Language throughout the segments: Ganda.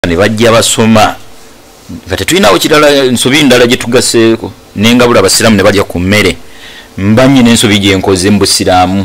ne bajja basoma kati tulinawo kirala ensobi ndala gye tugaseeko n'engabula abasiraamu ne balya ku mmere mbanye n'ensobi gye nkoze mu busiraamu.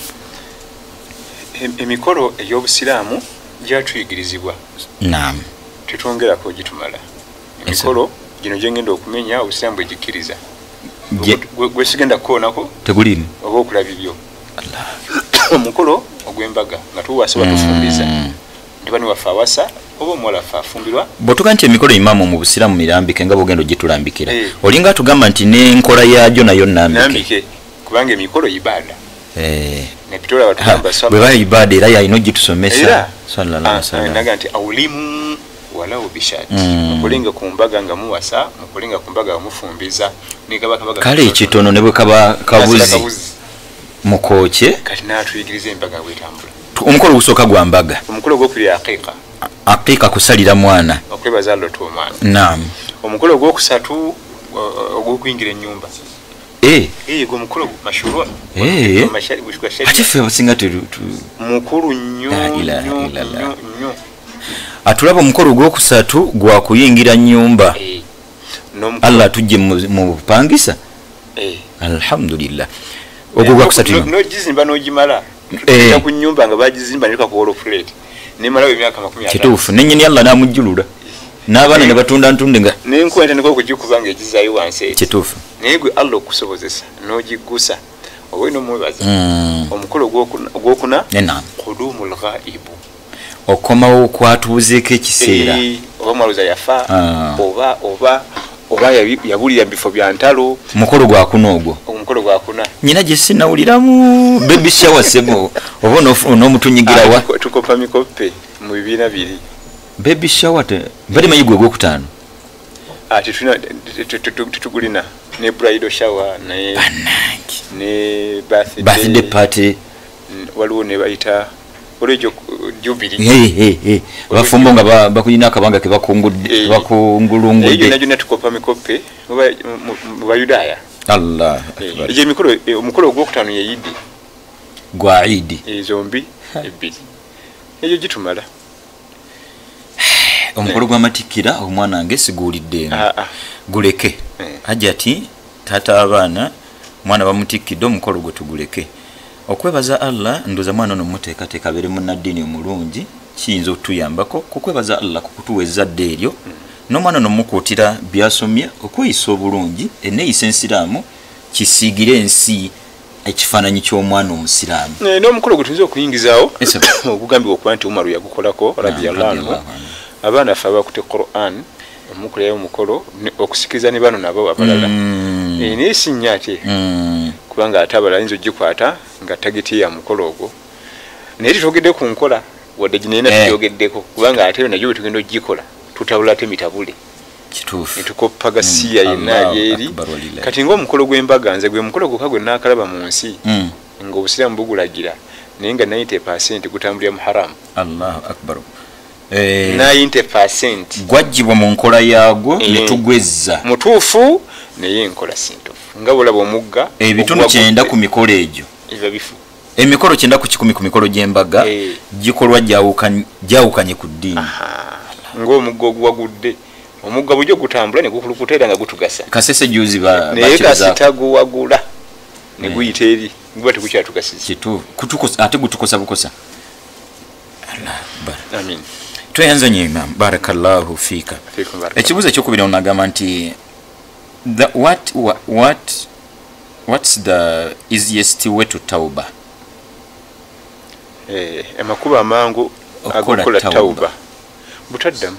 Emikolo ey'obusiraamu gyatuyigirizibwa. Naam. Tetwongerako gitumala. Emikolo gino gye ngenda okumenya obusiraamu bwe gikkiriza. Gwe sigenda kukoonako tegulimu oba okulaba ibyo. Omukolo ogw'embaga nga tuwasa batufumbiza. Ndibani wafa awasa oba omuwala afa afumbirwa. Bw'otuga nti emikolo imaamu mu busiraamu mirambike nga bw'ogenda ogitulambikira. Olinga atugamba nti n'enkola yaagyo nayo nnambike. Kubanga emikolo ibaada. Nepitola batugamba bwe baya ibaada era yalina ogitusomesa. Sallallahu alaihi wasallam. Naga nti awulimu walawo bishati. Mukolinga ku mbaga nga muwasa, mukolinga ku mbaga mufumbiza. Kale ekitono ne bwe kaba kabuzi mukooke kati n'atuyigiriza embaga bw'etambula. Omukolo gusooka gwa mbaga. Omukolo gw'okuli aqiqa. Aqiqa kusalira mwana. Okwebaza Allahu omwana. Naam. Omukolo gw'okusatu ogw'okuyingira ennyumba. Gwe mukolo mashurwa. Ate ffe abasinga mukulu nnyo. Atulaba omukolo gw'okusatu gwa kuyingira nnyumba. Allah tujje mu bupangisa. Alhamdulillah. Ogwo gwa kusatu. N'ogizimba n'ogimala. Ya ku nnyumba nga bagizimba ne kakolo plate. Ne mala emyaka 50. Kituufu nennyini Allah n'amujjulula. N'abaana ne batunda ntunde nga n'enkwente niko kugikubanga egizayo wansi. Kituufu. Naye gwe Allah okusobozesa n'ogigusa obwino mwebaza. Omukolo gw'okuna qudumul ghaib. Okomawo kwatuuzeeko ekiseera. Oba mwaluza yafa oba yabulira bifo bya ntalo. Mukolo gwa kuna ogwo. Omukolo gwa kuna. Nyina gye sinawuliramu baby shower sebo oba n'omutunyigira wa. Tukopa mikope mu bibiina biri. Baby shower bali mayigwe gw'okutaano. Tutugulina ne bridal shower ne birthday party. Waliwo ne bayita olejo jubilee. Bafumbo nga bakulina akabanga ke bakungulungudde. Eyo najyo natukopa mikope mu Bayudaaya. Allah. Eje mikolo omukolo gw'okutaano ye Eid. Gwa Eid. Zombi ebiri. Eyo gitumala. Omukolo gw'amatikira omwana nge sigulidde. Guleke. Ajati tata abaana mwana bamutikidde omukolo gwe tuguleke. Okwebaza Allah ndoza mwana no muteekateeka bere munnaddiini omulungi kiyinza okutuyambako kukwebaza Allah kukutuweza dde eryo n'omwana nomukuutira byasomye okweyisa obulungi enneeyisa ensiraamu kisiigire ensi ekifaananyi ky'omwana omusiraamu. N'omukolo gwe tuyinza okuyingizaawo ogugambibwa okuba nti Umaru yagukolako radiyallahu anhu. Abaana ffe abakute Qur'an omukulayo omukolo okusikiriza ne bano nabo abalala. Naye sinnya ate kubanga ate abalala ayinza ogikwata nga tageti ya mukolo ogwo. Naye tetwogedde ku nkola wadde ginena tuyogeddeko kubanga ate nagyo bwe tugenda ogikola tutabula ate mitabule. Kituufu. Ne tukoppaga siya yenna yeri. Kati ng'omukolo gw'embaga nze gwe mukolo gwokka gwe naakalaba mu nsi ng'obusiraamu bugulagira naye nga 90% gutambulira mu haramu. Allahu akbar. 90% gwajjibwa mu nkola yaagwo ne tugwezza mutuufu naye enkola sintufu nga bulaba omugga ebitundu 9 ku mikolo egyo eva bifu emikolo 9 ku 10 ku mikolo gy'embaga gikolwa gyawukanye ku ddiini ng'omugga oguwagudde omugga bujjo gutambula ne gukulukuta era nga gutugasa kasese juzi naye kasita guwagula ne guyita eri guba tegukyatugasiza kituufu ate gutukosa bukosa. Amin. Tuyanze nyinga barakallahu fika. Ekibuzo ekyokubira onagamba nti what's the easiest way to tauba? Amakuba amangu agokola tauba. Butaddamu.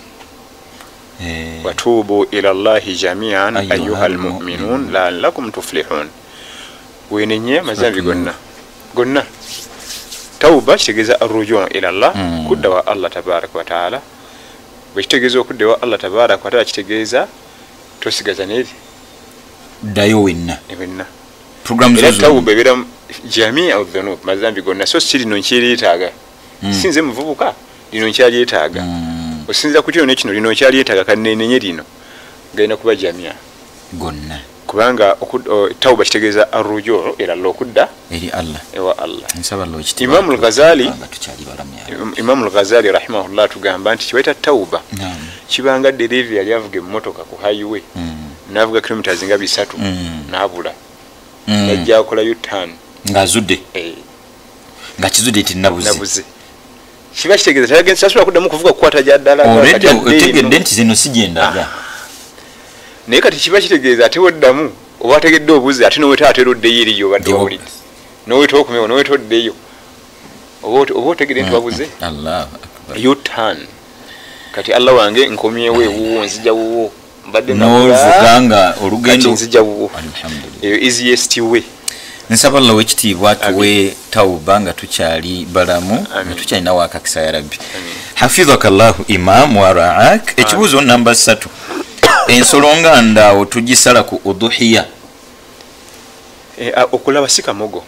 Watubu ila Allahi jami'an ayyuhal mu'minun la'allakum tuflihun. Wenenye mazambi gonna. Tauba kitegeeza arruju' ila Allah kudda wa Allah tabaaraka wa ta'ala. Bwe kitegeeza okudda wa Allah tabaaraka wa ta'ala kitegeeza tosigaza neri ddayo wenna. Program zo tauba ebera jami'a adh-dhunub mazambi gonna so siri no nkyerietaaga. Sinze muvubuka lino nkyalietaaga. Osinza kutyo ne kino lino nkyalietaaga kanenenye lino gaina kuba jami'a gonna kubanga tauba kitegeeza arrujo ila Allah okudda eri Allah ewa Allah. nsaba Allah ekitiibwa Imam al-Ghazali rahimahullah tugamba nti kiwaita tauba kibanga delivery yali avuga emmotoka ku highway navuga kilometers nga 3 nabula najja akola U-turn ngazudde nga kizudde eti nabuze kiba kitegeeza tayagenda sasula kuddamu kuvuga kukwata jaddala otegedde nti zino sigendaga naye kati kiba kitegeeza ate weddamu oba ategedde obuze ate noweta ate roddeyo eriyo obadde wawulidde noweta okumewo noweta oddeyo oba otegedde nti wabuze U-turn kati Allah wange nkomyewo ewuwo nzija wuwo mbadde novuganga olugendo nzija wuwo eyo easiest way. nsaba Allah wekitiibwa tuwe tauba nga tukyali balamu nga tukyalina wakakisa ya rabbi. Hafidhaka Allahu imam wa ra'ak. Ekibuuzo namba 3 ensolo nga ndaawo tugisala ku udhuhiya okulaba si kamogo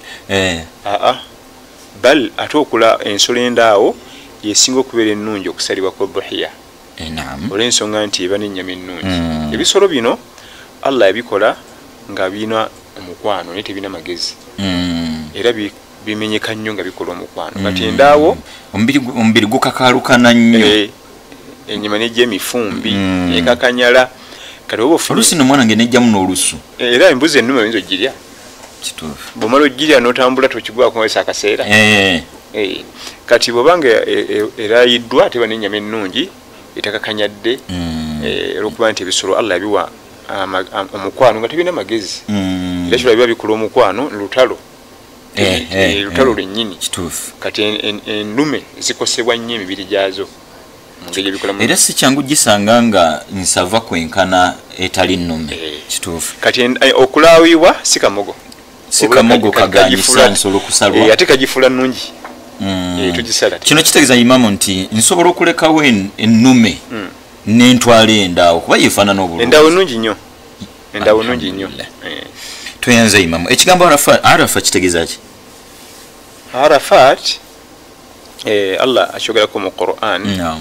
bal ate okula ensolo endaawo yesinga okubeera ennungi okusalibwa ku udhuhiya olw'ensonga nti eba n'ennyama ennungi. Ebisolo bino Allah yabikola nga birina omukwano naye tebirina magezi era bimenyeka nnyo nga bikola omukwano kati endaawo omubiri gukakalukana nnyo ennyama nejja emifumbi ekakanyala kati oluusi nomwanange nejjamu n'olusu era embuzi ennume oyinza ogirya bw'omala ogirya n'otambula tokigwako wesa akaseera kati bw'obanga erayiddwa teba n'ennyama ennungi etakakanyadde olwokuba nti ebisolo Allah yabiwa omukwano nga tebirina magezi era kyola biba bikola omukwano lutalo lutalo lwennyini kati ennume zikosebwa nnyo emibiri gyazo era si kyangu gisanga nga nsava kwenkana etali nnume kituufu kati okulaawibwa si kamogo kaganyisa nsolo kusalwa ate kagifula nnungi tugisala kino kitegeeza imamu nti nsobola okulekawo ennume n'entwala endaawo kuba yeefaanana obulungi endaawo nnungi nnyo tweyanza imamu ekigambo arafa kitegeeza ki arafat Allah akyogerako mu Qur'an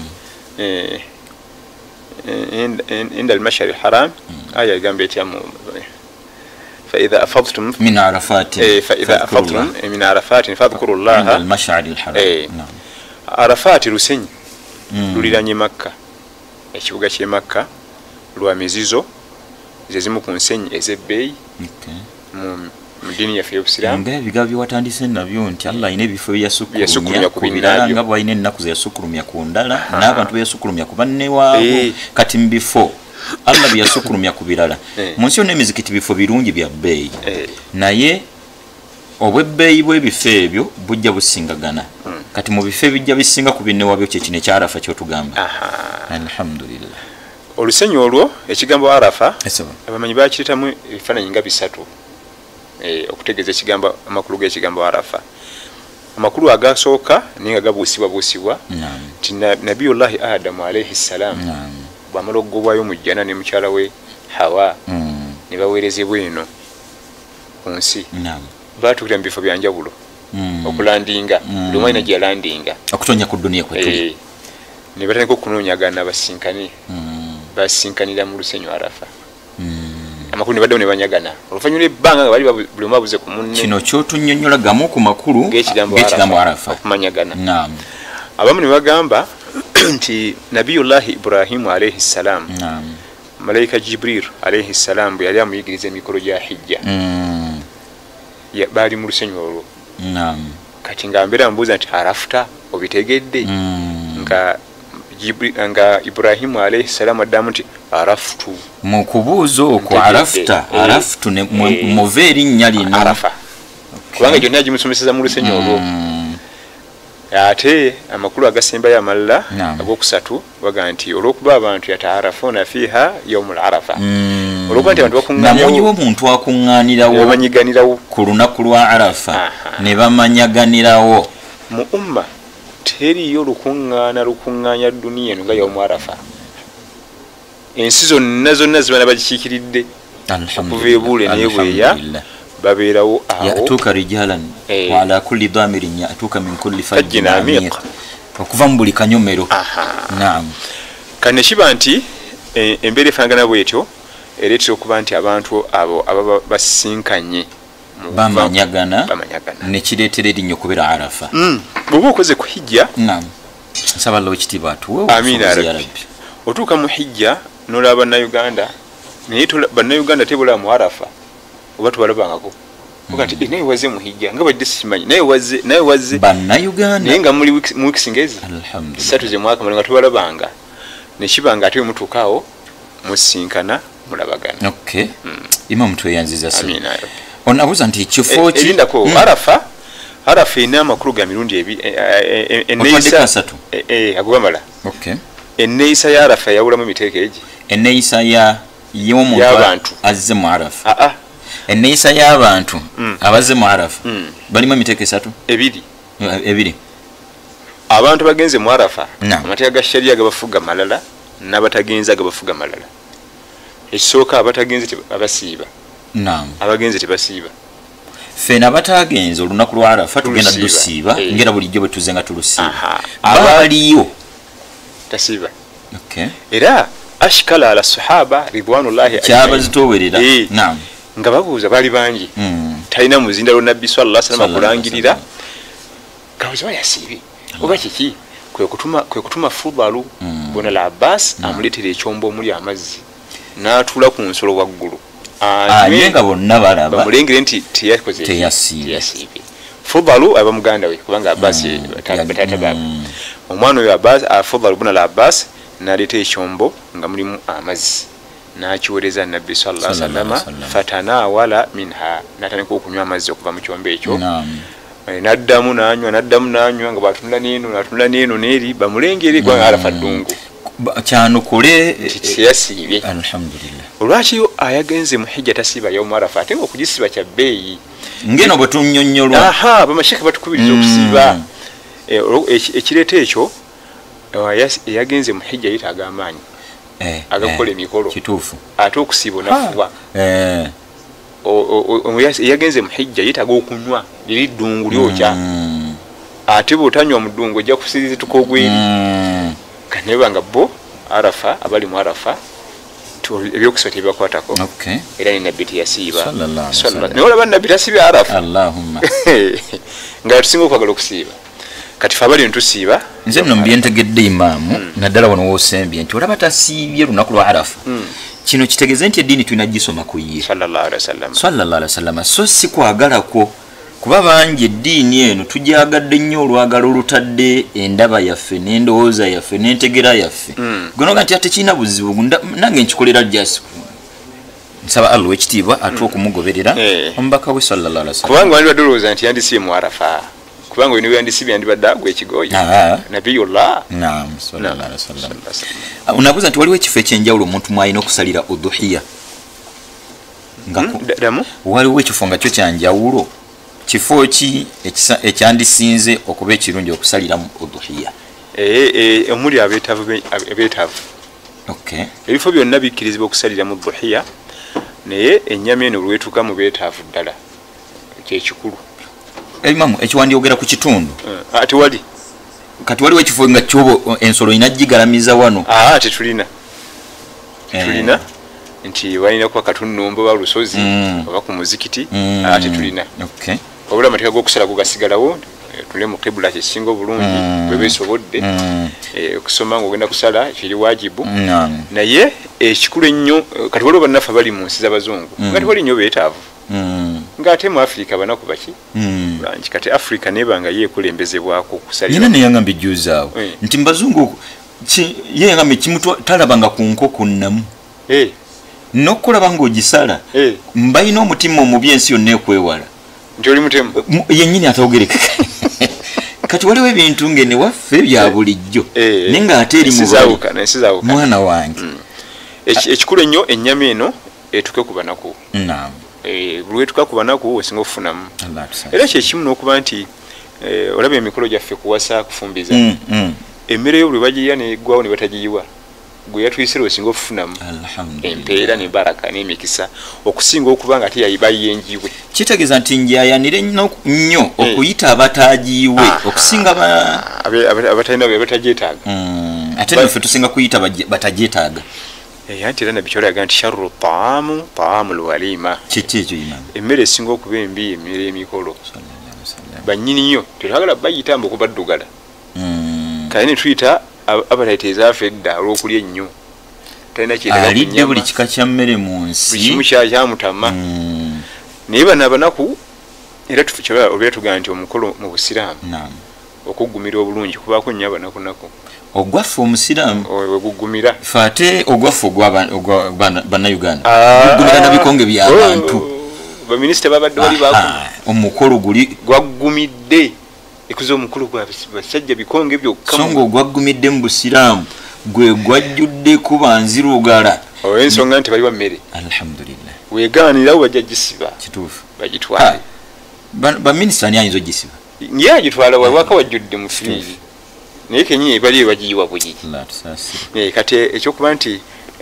عند المشعر الحرام آية جنب يتيم فإذا أفضتم من عرفات فإذا أفضتم من عرفات فاذكروا الله عند المشعر الحرام عرفات رسني لولiranye Makka ekibuga kye Makka lwa mizizo zezimu ku nsenyi ezebbeeyi mu dini yaffe y'Obusiraamu ng'ebigambo byewatandise nabyo nti Allah alina ebifo byeyasukulumya ku birala nga bw'alina ennaku zeyasukulumya ku ndala n'abantu beyasukulumya ku banne waabwe kati mu bifo Allah byeyasukulumya ku birala mu nsi yonna emizikiti bifo birungi bya bbeeyi naye obwebbeeyi bw'ebifo ebyo bujja busingagana kati mu bifo ebijja bisinga ku binne waabyo kyekino ekyarafa kyotugamba alhamdulillah olusenyi olwo ekigambo arafa abamanyi bakiretamu ebifaananyi nga 3 okutegeeza ekigambo amakulu g'ekigambo arafa. Amakulu agasooka naye nga gabuusibwa nti nabiyullahi Adamu alayhi salam bw'amala okugobwayo mu jjana ne mukyala we Hawa ne baweerezebwa eno ku nsi baatuukira mu bifo bya njawulo okulandinga buli omwalina gye yalandinga okutonya ku dduniya kwe tuli ne batandika okunoonyagana basinkanira mu lusenyu arafa amakulu ne baddamu ne banyagana oluvannyuma ebbanga nga bali buli omu abuze ku munne kino kyotunnyonnyola gamu ku makulu g'ekigambo arafa okumanyagana abamu ne bagamba nti nabiyullahi Ibrahimu alayhi salam malayika Jibril alayhi salam bwe yali amuyigiriza emikolo gya hijja baali mu lusenyu olwo kati nga mbeera mubuuza nti arafuta obitegedde nga Ibrahimu alayhi salam addamu nti araftu mu kubuuza okwo arafutu muva erinnya lino arafa kubanga gyonna yagimusomeseza mu lusenyu olwo ate amakulu agasembayo amalala ag'okusatu baga nti olw'okuba abantu yataarafuuna fiiha yaumul arafa olw'okuba nti abantu bakuŋŋaanirawo omuntu akuŋŋaanirawo banyiganirawo ku lunaku lwa arafa ne bamanyaganirawo mu umma teriyo lukuŋŋaanya duniya eno nga yaumu arafa ensi zonna zibana bagikiikiridde okuva ebuule n'ebweya babeerawo awo yatuuka rijalan wa ala kulli damirin yatuuka min kulli fajjin amiq okuva mu buli kanyomero kane kiba nti embeera efaanagana bwetyo eretera okuba nti abantu abo ababa basinkanye bamanyagana nekireetera erinnya okubeera arafa bw'oba okoze ku hijja nsaba Allah ekitiibwa atuwe otuuka mu hijja n'olaba bannayuganda naye bannayuganda tebulaba mu arafa oba tubalabangako kati naye waze mu hijja nga badde sikimanyi naye waze bannayuganda naye nga muli mu wiiki singezi 3 z'emwaka nga tubalabanga nekibanga ate mutuukaawo musinkana mulabagana Imam tweyanziza onabuuza nti ekifo erindako arafa ina amakulu ga mirundi agobamala enneeyisa ya arafa yawulamu emiteeka egi enneeyisa y'omuntu azze mu arafa enneeyisa y'abantu abazze mu arafa balimu emiteeka 3 ebiri abantu bagenze mu arafa amateeka ga sharia gabafuga malala n'abatagenze gabafuga malala ekisooka abatagenze abasiiba abagenze tebasiiba fena batagenze olunaku lwa arafa tugenda dusiiba ngera bulijjo bwe tuze nga tulusiiba baliyo tasiiba era ashkala ala sahaba ridwanullahi kyabazitowerera nga babuuza bali bangi talina muzindalo nabbi sallallahu alaihi wasallam kulangirira kabuza yasiibi oba kiki kwe kutuma Fudalu bona la Abbas amuletera ekyombo omuli amazzi n'atula ku nsolo waggulu anyenga bonna balaba bamulengere nti teyasiibe Fudalu aba muganda we kubanga Abbas batata baba omwana oyo Abbas Fudalu bona la Abbas n'aleeta ekyombo nga mulimu amazzi n'akiwereza nabbi sallallahu alaihi wasallam fatanawala minha n'atandika okunywa amazzi okuva mu kyombo ekyo naddamu nanywa nga batunula n'eno n'eri bamulengere gwanga arafa ddungu kyanukule yasiibye alhamdulillah olwaki ayagenze mu hijja tasiiba yawmu arafa ate nga okugisiba kya bbeeyi ngeno bwe tunnyonnyolwa bamasheka batukubiriza okusiiba ekireeta ekyo eyagenze mu hijja yetaaga amaanyi agakukola emikolo kituufu ate okusiiba onafuwa eyagenze mu hijja yetaaga okunywa liri ddungu lyokya ate bw'otanywa mu ddungu ojja kusirizituka ogweri kanebanga bo arafa abali mu arafa ebyokusaba tebibakwatako era ni nabbi teyasiiba naye olaba nabbi tasiibya arafa nga tusinga okwagala okusiiba kati fe abali ntusiiba nze nno mbyentegedde imaamu naddala wano woosembye nti olaba tasiibye lunaku lwa arafa kino kitegeeze nti eddiini tulina gisoma ku ye sallallahu alaihi wasallam so si kwagalako kuba bangi eddiini eno tugyagadde nnyo olwagala olutadde endaba yaffe n'endowooza yaffe n'entegera yaffe gonoga nti ate kirina buzibu nange nkikolera jasi nsaba Allah w'ekitiibwa ate okumugoberera omubaka we sallallahu alaihi wasallam kubanga wali badolooza nti yandisibe mu arafa kubanga wino yandisibe yandibadde agwa ekigoyi nabiyullah sallallahu alaihi wasallam unabuuza nti waliwo ekifo ekyenjawulo omuntu mwalina okusalira udhuhiya waliwo ekifo nga kyo kyanjawulo kifo ki ekyandisinze okuba ekirungi okusaliramu udhuhiya omuli abeetaavu ebifo byonna bikkirizibwa okusaliramu udhuhiya naye ennyama eno olwetuuka mu beetaavu ddala kyekikulu Imamu ekiwandyogera ku kitundu ati wali kati waliwo ekifo nga kyobo ensolo inagigalamiza wano tetulina nti walina kuba katunnumba oba lusozi oba ku muzikiti tetulina wabula amateeka g'okusala gugasigalawo tule mu kibula kyekisinga obulungi bwebesobodde okusoma ngaogenda kusala kiri wajibu naye ekikulu ennyo kati waliwo bannaffe bali mu nsi z'abazungu nga tiwali nnyo beetaavu ng'ate mu Afrika banaku baki bangi kati Afrika nebanga yeekulembezebwako kusalira neyangamba ejjuuzaawo nti mbazungu yeyangamba talabanga ku nkoko nnamu n'okulaba ng'ogisala mbalina omutima omubi ensi yonna ekwewala nti oli mutemu yennyini atawogereka kati waliwo ebintu ngene waffe bya bulijjo naye ng'ate eri mwana wange ekikulu ennyo ennyama eno etuke ku banaku lwetuka ku banaku wesinga okufunamu era kyekimu n'okuba nti olaba emikolo gyaffe kuwasa kufumbiza emmere yo bwe bagiyiwa neggwawo ne batagiyiwa gwe yatuyisira osinga okufunamu empeera nebaraka n'emikisa okusinga okuba nga ate bayenjiwe kitegeeza nti njayanire nnyo okuyita abatagiyiwe okusinga abatalina batagyetaaga ate naffe tusinga kuyita batagyetaaga anti era nabbi kyolaga nti sharru taamul walima kiki ekyo imam emmere esinga okuba embi emmere emikolo bannyini nnyo tetwagala bayitamba okubaddugala kale ne tuyita abaleta ezaafa edda olw'okulya ennyo alidde buli kika kya mmere mu nsi buli kimu kyamutama naye bano abanaku era obeera tugamba nti omukolo mu busiraamu okuggumira obulungi kubaako nnyo abanakunaku ogwaffe omusiraamu wegugumira fe ate ogwaffe bannayuganda gugumira na bikonge by'abantu baminisita babadde bali omukolo guli gwaggumidde ekuza omukulu gwa basajja bikonge byokka so nga ogwaggumidde mu busiraamu gwe gwajjudde kuba nzirugala ensonga nti baliwa mmere alhamdulillah wegaanirawo bajja gisiba kituufu bagitwale baminisita ani ayinza ogisiba ye agitwala wawaka wajjudde mu firiiri naye kenyini bali bagiyiwa bugigi kati ekyokuba nti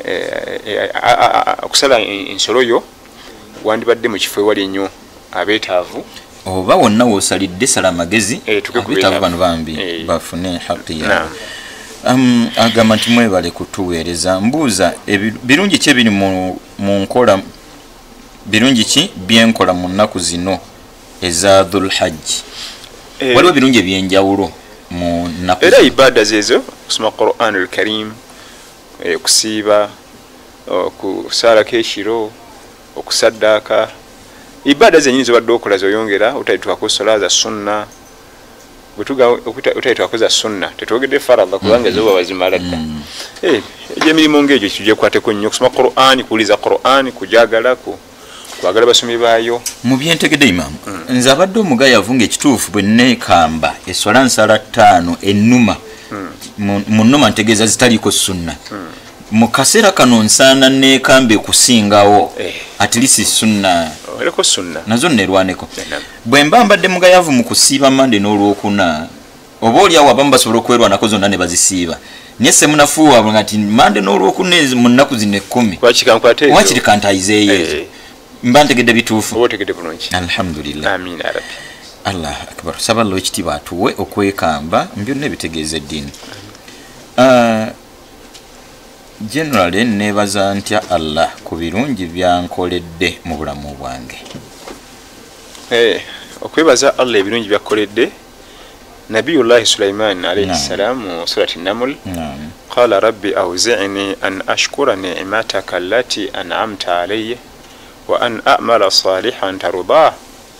okusala ensolo yo wandibadde mu kifo ewali ennyo abeetaavu oba wonna woosalidde sala amagezi abeetaavu bano bambi bafune haqi yaabwe agamba nti mwebale kutuweereza mbuuza birungi ki ebiri mu nkola birungi ki byenkola mu nnaku zino eza dhulhajji waliwo birungi ebyenjawulo mu nnaku era ibada zezo okusoma Quran al-Karim okusiiba okusaalako ekiro okusaddaaka ibada zenyini zobadde okola zoyongera otayitwako sola za sunna otayitwako za sunna tetwogedde faradha kubanga zoba wazimala dda egyemirimu ng'egyo kigyekwateko nnyo okusoma Quran kuwuliza Quran kujagala kwagala basomi baayo mu byentegedde imamu nze abadde omugayavu ng'ekituufu bwe neekamba eswala nsala 5 ennuma mu nnuma ntegeeza zitaliiko sunna mu kaseera kano nsaana neekambe kusingawo at least sunna nazo nerwaneko bwe mba mbadde mugayavu mu kusiiba mande n'olwokuna oba oliawo abamu basobola okwerwanako zonna ne bazisiiba naye semunafuuwa ngati mande n'olwokuna mu nnaku zino 10 wakiri kantayizeeyo ezo mba ntegedde bituufu alhamdulillah allah akbar saba Allah ekitiibwa atuwe okwekamba mbyonna ebitegeeza eddiini generally nebaza ntya Allah ku birungi byankoledde mu bulamu bwange okwebaza Allah ebirungi byakoledde nabiyullahi Sulaiman alayhi salam mu surati Naml qala rabbi awzi'ni an ashkura ni'mataka allati an'amta alayya wa an a'mala salihan tardah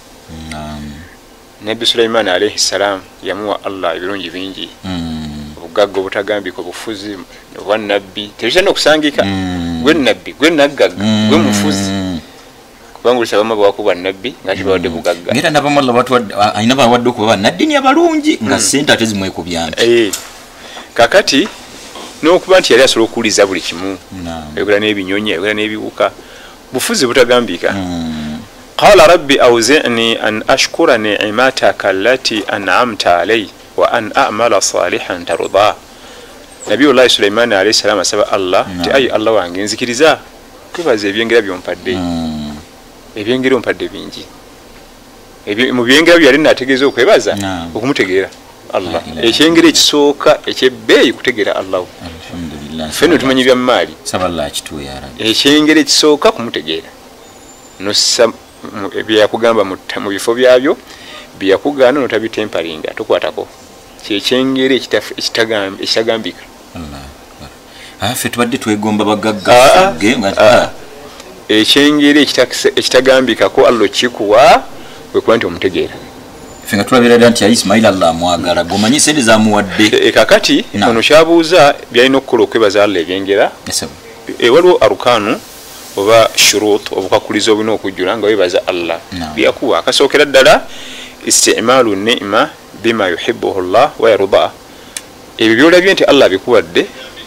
nabi Sulaiman alayhi salam yamuwa Allah ebirungi bingi obugagga obutagambika obufuzi obwa nabbi tebitana okusangika gwe nabbi gwe naggaga gwe mufuzi kubanga olusaba bwakuba nabbi ngati bawadde bugagga ngera nabamalla ayina bawadde okuba naddini abalungi nga sente ate zimwe ku byanti kakati n'okuba nti yali asobola okuwuliza buli kimu ayogera n'ebinyonyi ayogera n'ebiwuka bufuzi butagambika qala rabbi awzi'ni an ashkura ni'mataka allati an'amta alayya wa an a'mala salihan tardah nabiyullahi Sulaiman alayhi salam asaba Allah ti ayi Allah wange nzikiriza kwebaza ebyengera byompadde ebyengera ompadde bingi mu byengera byali nategeeza okwebaza okumutegeera Allah ekyengera ekisooka ekyebbeeyi kutegeera Allah alhamdulillah fenno tumanyi bya maali saba Allah kituwe ya rabbi ekyengera ekisooka kumutegeera nossa byakugamba mu bifo byabyo byakugaana notabitemparinga tukwatako kyekyengere ekitagambika ffe tubadde twegomba bagagga ekyengere ekitagambikako Allah kikuwa wekuba nti omutegeera ffe nga tulabira dda nti Ismail Allah amwagala gomanyi sente zamuwadde kakati ono kyabuuza byalina okukola okwebaza Allah ebyengera waliwo arukanu oba shurut obukakulizo obulina okujjula nga webaza Allah byakuwa akasookera ddala istimalu ni'ma bima yuhibbuhu Allah wa yarda ebyo byolabye nti Allah bikuwadde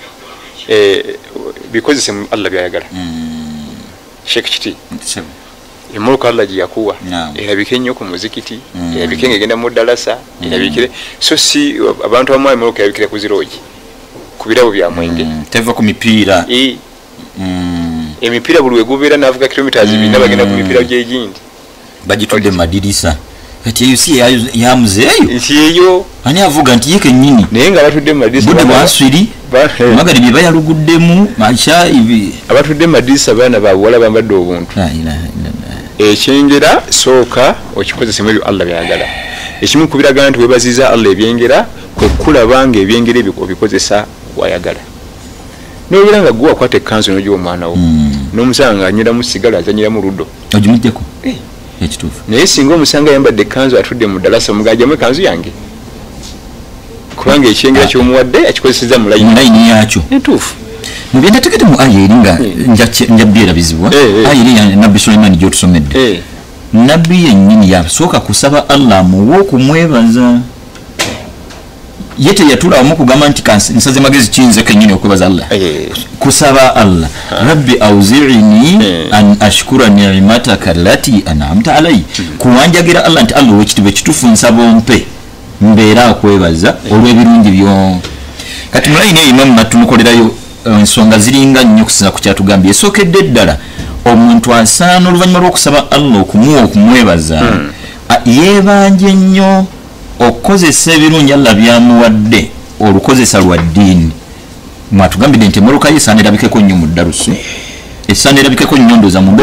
bikozese Allah byayagala Sheikh Kiti emuluka Allah giyakuwa erabike nnyo ku muzikiti erabike ngegenda mu ddalasa erabikire so si abantu bamwe emuluka erabikire ku zirogi ku birabo bya mwenge teva ku mipiira emipiira buli wegubeera navuga kilometers 2 bagenda ku mipiira gyegindi bagitudde madirisa kati eyo si yamuzeeyo nti eyo ani avuga nti ye kennyini naye nga batudde mu madirisa budde bwaswiri magari bye bayaluguddemu maisha ibi abatudde madisa bana bawala bambadde obuntu la ilaha illallah ekyengera sooka okikozesa mu Allah byagala ekimu kubiraga nti webaziza Allah ebyengera kwe kulabanga ebyengera ebyo obikozesa wayagala n'obiranga gwa kwate kanzo n'ojo omwana wo n'omusanga anyira mu sigala azanyira mu rudo ojimujjeko ekituufu naye singa omusanga yambadde kanzo atudde mu dalasa omugajamu kanzo yange kubanga ekyengera ky'omuwadde akikozeseza mu layini yakyo entuufu mugenda tegete mu aya eri nga njabyerabizibwa aya eri ya nabbi Sulaiman gyotusomedde nabbi yennyini yasooka kusaba Allah muwe okumwebaza ye teyatula wamu kugamba nti nsaze magezi kiyinza kennyini okwebaza Allah kusaba Allah rabbi auzi'ni an ashkura ni'mataka allati an'amta alayya kuwanjagira Allah nti Allah wekitiibwa ekituufu nsaba ompe mbeera okwebaza olw'ebirungi byo kati mulayini eyo imamu natumukolerayo ensonga ziringa nnyo okusinza ku kyatugambye esookedde ddala omuntu asaana oluvannyuma lw'okusaba Allah okumuwa okumwebaza yeebanje nnyo okukozesa ebirungi Allah byamuwadde olukozesa lwa ddiini mwatugambidde nti emmotoka ye esaana erabikeko nnyo mu ddalusu esaana erabikeko nnyo ndoza mu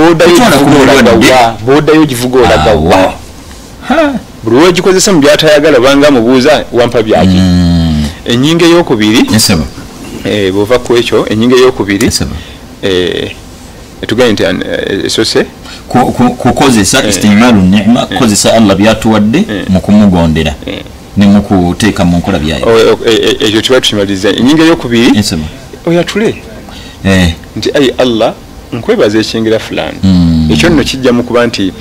boodayo givuga olagawa buli lwogikozesa mu byatayagala banga mubuuza wampa byaki ennyinga ey'okubiri bwova ku ekyo ennyinga ey'okubiri etugambye nti esose kukozesa istimalu ni'ma kukozesa Allah byatuwadde mu kumugondera ne mu kuteeka mu nkola byayo ekyo kiba tukimaliza ennyinga ey'okubiri oyatule nti ayi Allah nkwebaza ekyengera fulani ekyo nno kijja mu kuba nti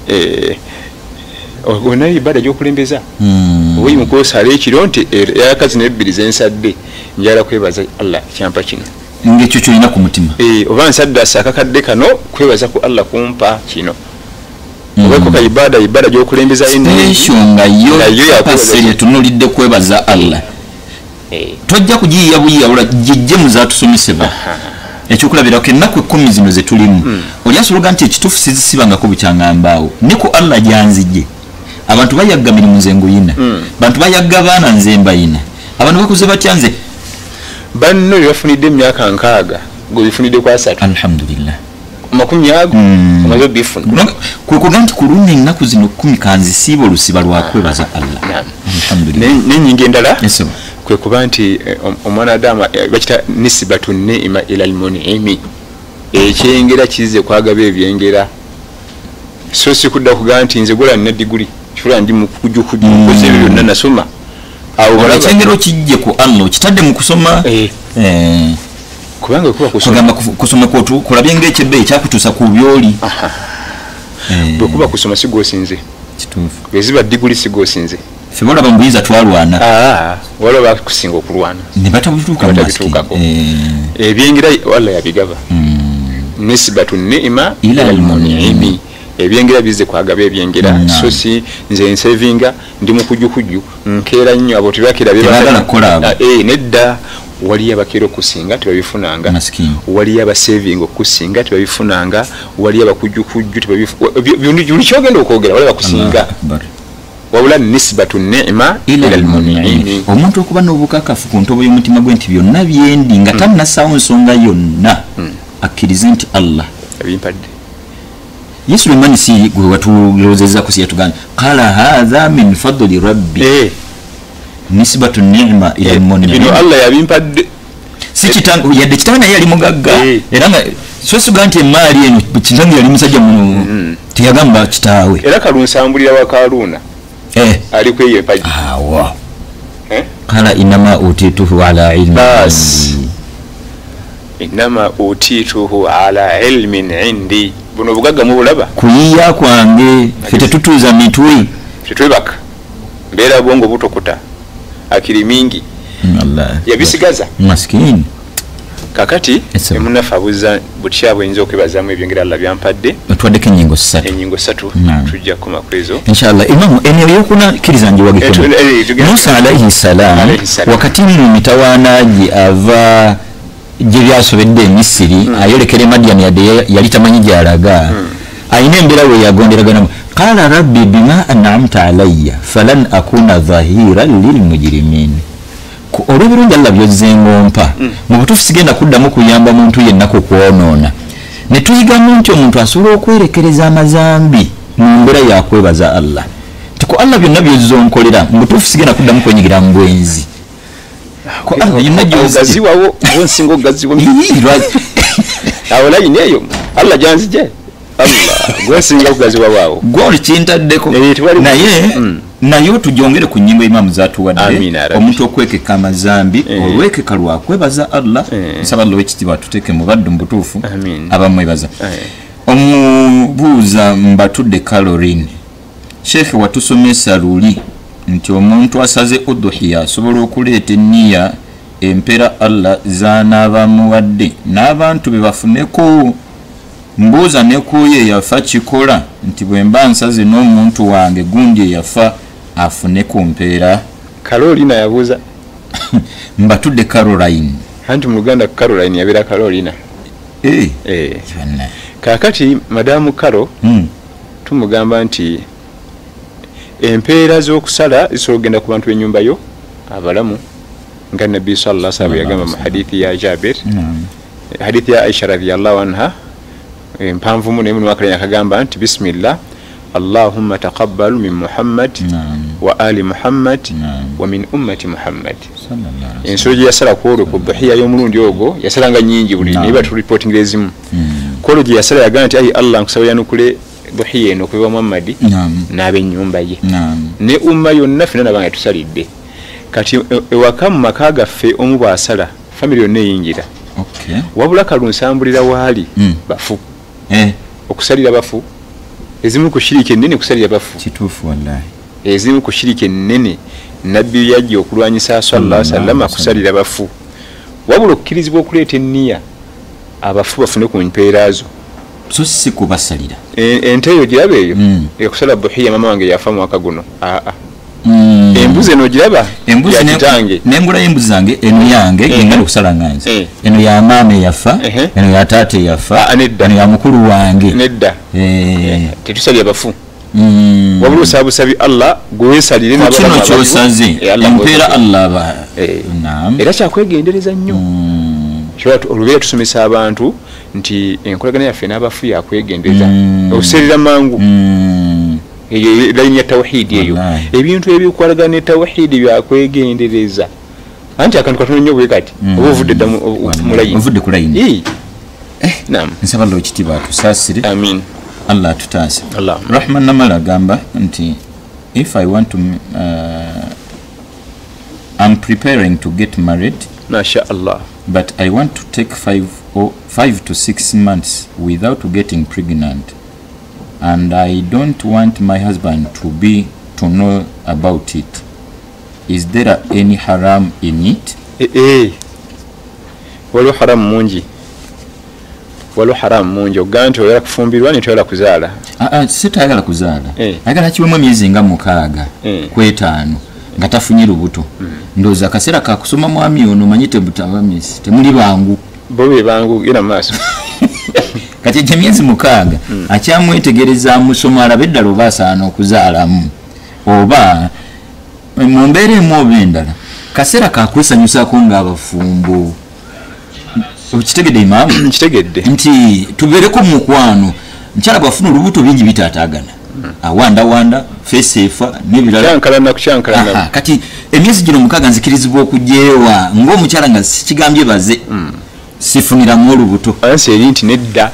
onayo ibada gy'okulembeza oyi mukosala ekiro nti yakazi n'ebbiri zensadde njala kwebaza Allah kyampa kino ngekyo kyolina ku mutima oba nsadde asakakadde kano kwebaza ku Allah kumpa kino obeko ka ibada gy'okulembeza esyo nga yo kapaseri etunulidde kwebaza Allah tojja kugiyiya buyiyawula gijje mu zaatusomesebwa ekyokulabirako ennaku 10 zino ze tulimu oli asologa nti ekituufu sizisibangako bukyaŋŋambaawo ne ku Allah gyanzijje abantu bayagga mirimu nze nguyina bantu bayagga baana nze mbayina abantu bakuze batya nze banno byafunidde emyaka 6 gwebifunidde kwa 3 alhamdulillah 10 omaze bifuna kwekuga nti kulunda ennaku zino 10 kanzisiiba olusiba lwakwebaza Allah alhamdulillah n'ennyinga endala kwe kuba nti omwana adama bakita nisbatu ni'ma ila almun'imi ekyengera kize kwagaba ebyengera so sikudda kuga nti nze gola nina diguli kifula ndi mu kujukuju koze ebyo byonna nasoma awo bala ekyengero kijje ku Allah kitadde mu kusoma kubanga kuba kusoma kwotu kulabye ng'ekyebbe ekyakutuusa ku byoli bwe kuba kusoma sigosinze kituufu beziba diguli sigosinze febola bambuyiza twalwana wala bakusinga okulwana ne batabituukako ebyengera wala yabigaba nisbatu ni'ma ila almun'imi ebyengera bize kwagaba ebyengera so si nze nsevinga ndi mu kujukuju nkeera nnyo abo tebakira nedda wali abakero kusinga tebabifunanga wali abasaving okusinga tebabifunanga wali abakujukuju tebabifunanga kyogenda okwogera wali bakusinga wabula nisbatu ni'ma ila almun'imi omuntu okuba n'obukakafu ku ntobo y'omutima gwe nti byonna byendi nga tannassaawo nsonga yonna akkirize nti Allah abimpadde Yesu Sulaiman si gwe watulozeza ku siyatugana qala hadha min fadli rabbi nisbatu ni'ma ila almun'imi bino Allah yabimpadde si kitango yadde kitanga yali mugagga era nga so suga nti emaali eno kitango yali musajja muno tiyagamba kitaawe era kalunsambulira wakaluna ali kweye paji awa qala inama utituhu ala ilmi inama utituhu ala ilmin indi buno bugagga mu bulaba kuyiya kwange fete tutuza mitwe tetwebaka mbera bongo butokuta akiri mingi Allah yabisigaza maskini kakati emunafabuza butya bwenzo okwebazamu ebyongera Allah byampadde twadde ennyingo 3 tujja kuma kwezo inshallah imamu eneo yokuna kirizanje wage Musa alayhi salam wakati mu mitawanaji ava je byasobedde Misiri ayolekere Madian yali tamanyi gyalaga ayine mbera we yagonderagana qala rabbi bima an'amta alayya falan akuna dhahiran lilmujrimin olw'ebirungi Allah byozengompa mu butuufu sigenda kuddamu kuyamba muntu yenna ku kwonoona ne tuyigamu nti omuntu asobola okwerekereza amazambi mu mbeera yakwebaza Allah tiko Allah byonna byozonkolera mu butuufu sigenda kuddamu kwenyigira mu bwenzi ko Allah yenna gyogaziwawo bonsingo gaziwo awo layini eyo Allah janzije Allah gwesinga kugaziwa waawo goli kintaddeko naye otujongere ku nnyimbo Imam zatuwadde omuntu okwekeka amazambi olwekeka lwakwebaza Allah nsaba Allah wekitiibwa tuteeke mu baddu mu butuufu abamwebaza omubuuza mbatudde Caroline Sheikh watusomesa luli nti omuntu asaze udhuhiya asobola okuleeta enniya empera Allah zaanaabamuwadde n'abantu be bafuneko mbuuza ne kuye yafa kikola nti bwe mba nsaze n'omuntu wange gundi yafa afune ku mpeera. Carolina yabuuza mbatudde Caroline anti mu Luganda Caroline yabeera Carolina kakati madamu Caro tumugamba nti empeera z'okusala zisobola okugenda ku bantu b'ennyumba yo abalamu nga Nabbi sallallahu alaihi wasallam yagamba mu hadithi ya Jabir hadithi ya Aisha radhiyallahu anha mpanvu mu nemu wakalenya kagamba nti bismillah Allahumma taqabbal min Muhammad wa ali Muhammad wa min ummati Muhammad ensolo gye yasala kwolwo ku dhuhiya y'omulundi ogwo yasalanga nyingi buli niba tu reporting ezimu kwolwo gye yasala yagamba nti ayi Allah nkusaba yanukule dhuhiya eno kuba Muhammad n'ab'ennyumba ye ne umma yonna fena nabanga tusalidde kati ewaka mu maka gaffe omu bw'asala family yonna eyingira wabula kalunsambulira waali bafu okusalira bafu ezimu ku shiriki ennene kusalira bafu kituufu wallahi ezimu ku shiriki ennene nabbi yajja okulwanyisa sallallahu alaihi wasallam kusalira bafu wabula okkirizibwa okuleeta enniya abafu bafune ku mpeera zo so si kubasalira ente eyo girabe eyo ekusala dhuhiya mama wange yafa mu mwaka guno embuzi eno giraba embuzi nengula embuzi zange eno yange ngenda okusala nganze eno ya maama yafa eno ya taata yafa eno ya mukulu wange nedda tetusalira abafu wabula osabusabi Allah gwesalire n'abalamu kyosaze empeera Allah ba era kyakwegendereza nnyo olubeera tusomesa abantu nti enkolagana yaffe n'abafu yakwegendereza okuserera mangu eyo layini ya tawhidi eyo ebintu ebikwalagana ne tawhidi byakwegendereza anti akantu katono nnyo bwe kati oba ovudde dda mu layini ovudde ku layini naam nsaba Allah ekitiibwa atusaasire amin Allah atutaase Allah Rahman Namala agamba nti if I want to I'm preparing to get married masha Allah but I want to take 5 to 6 months without getting pregnant and I don't want my husband to know about it. Is there any haram in it? Waliwo haram mungi. Waliwo haram mungi oganti oyala kufumbirwa ne toyala kuzaala. Sitayagala kuzaala. Ayagala kiwemu emyezi nga 6 kw'etaano nga tafunye lubuto. Ndowooza akaseera kakusoma mwami ono manyite butabamisi temuli bangu. Bobe bangu ina maaso. Kati emyezi 6 akyamwetegereza musoma alabe eddala oba asaana okuzaalamu oba mu mbeera emu oba endala kaseera kakwesanyusako ng'abafumbo okitegedde imaamu kitegedde nti tubeereko mukwano nkyala bwafuna olubuto bingi bitaataagana awandawanda feeseefa n'ebirala kyankalana kati emyezi gino 6 nzikirizibwa okugyewa ng'omukyala nga sikigambye baze sifuniramu olubuto ansi eri nti nedda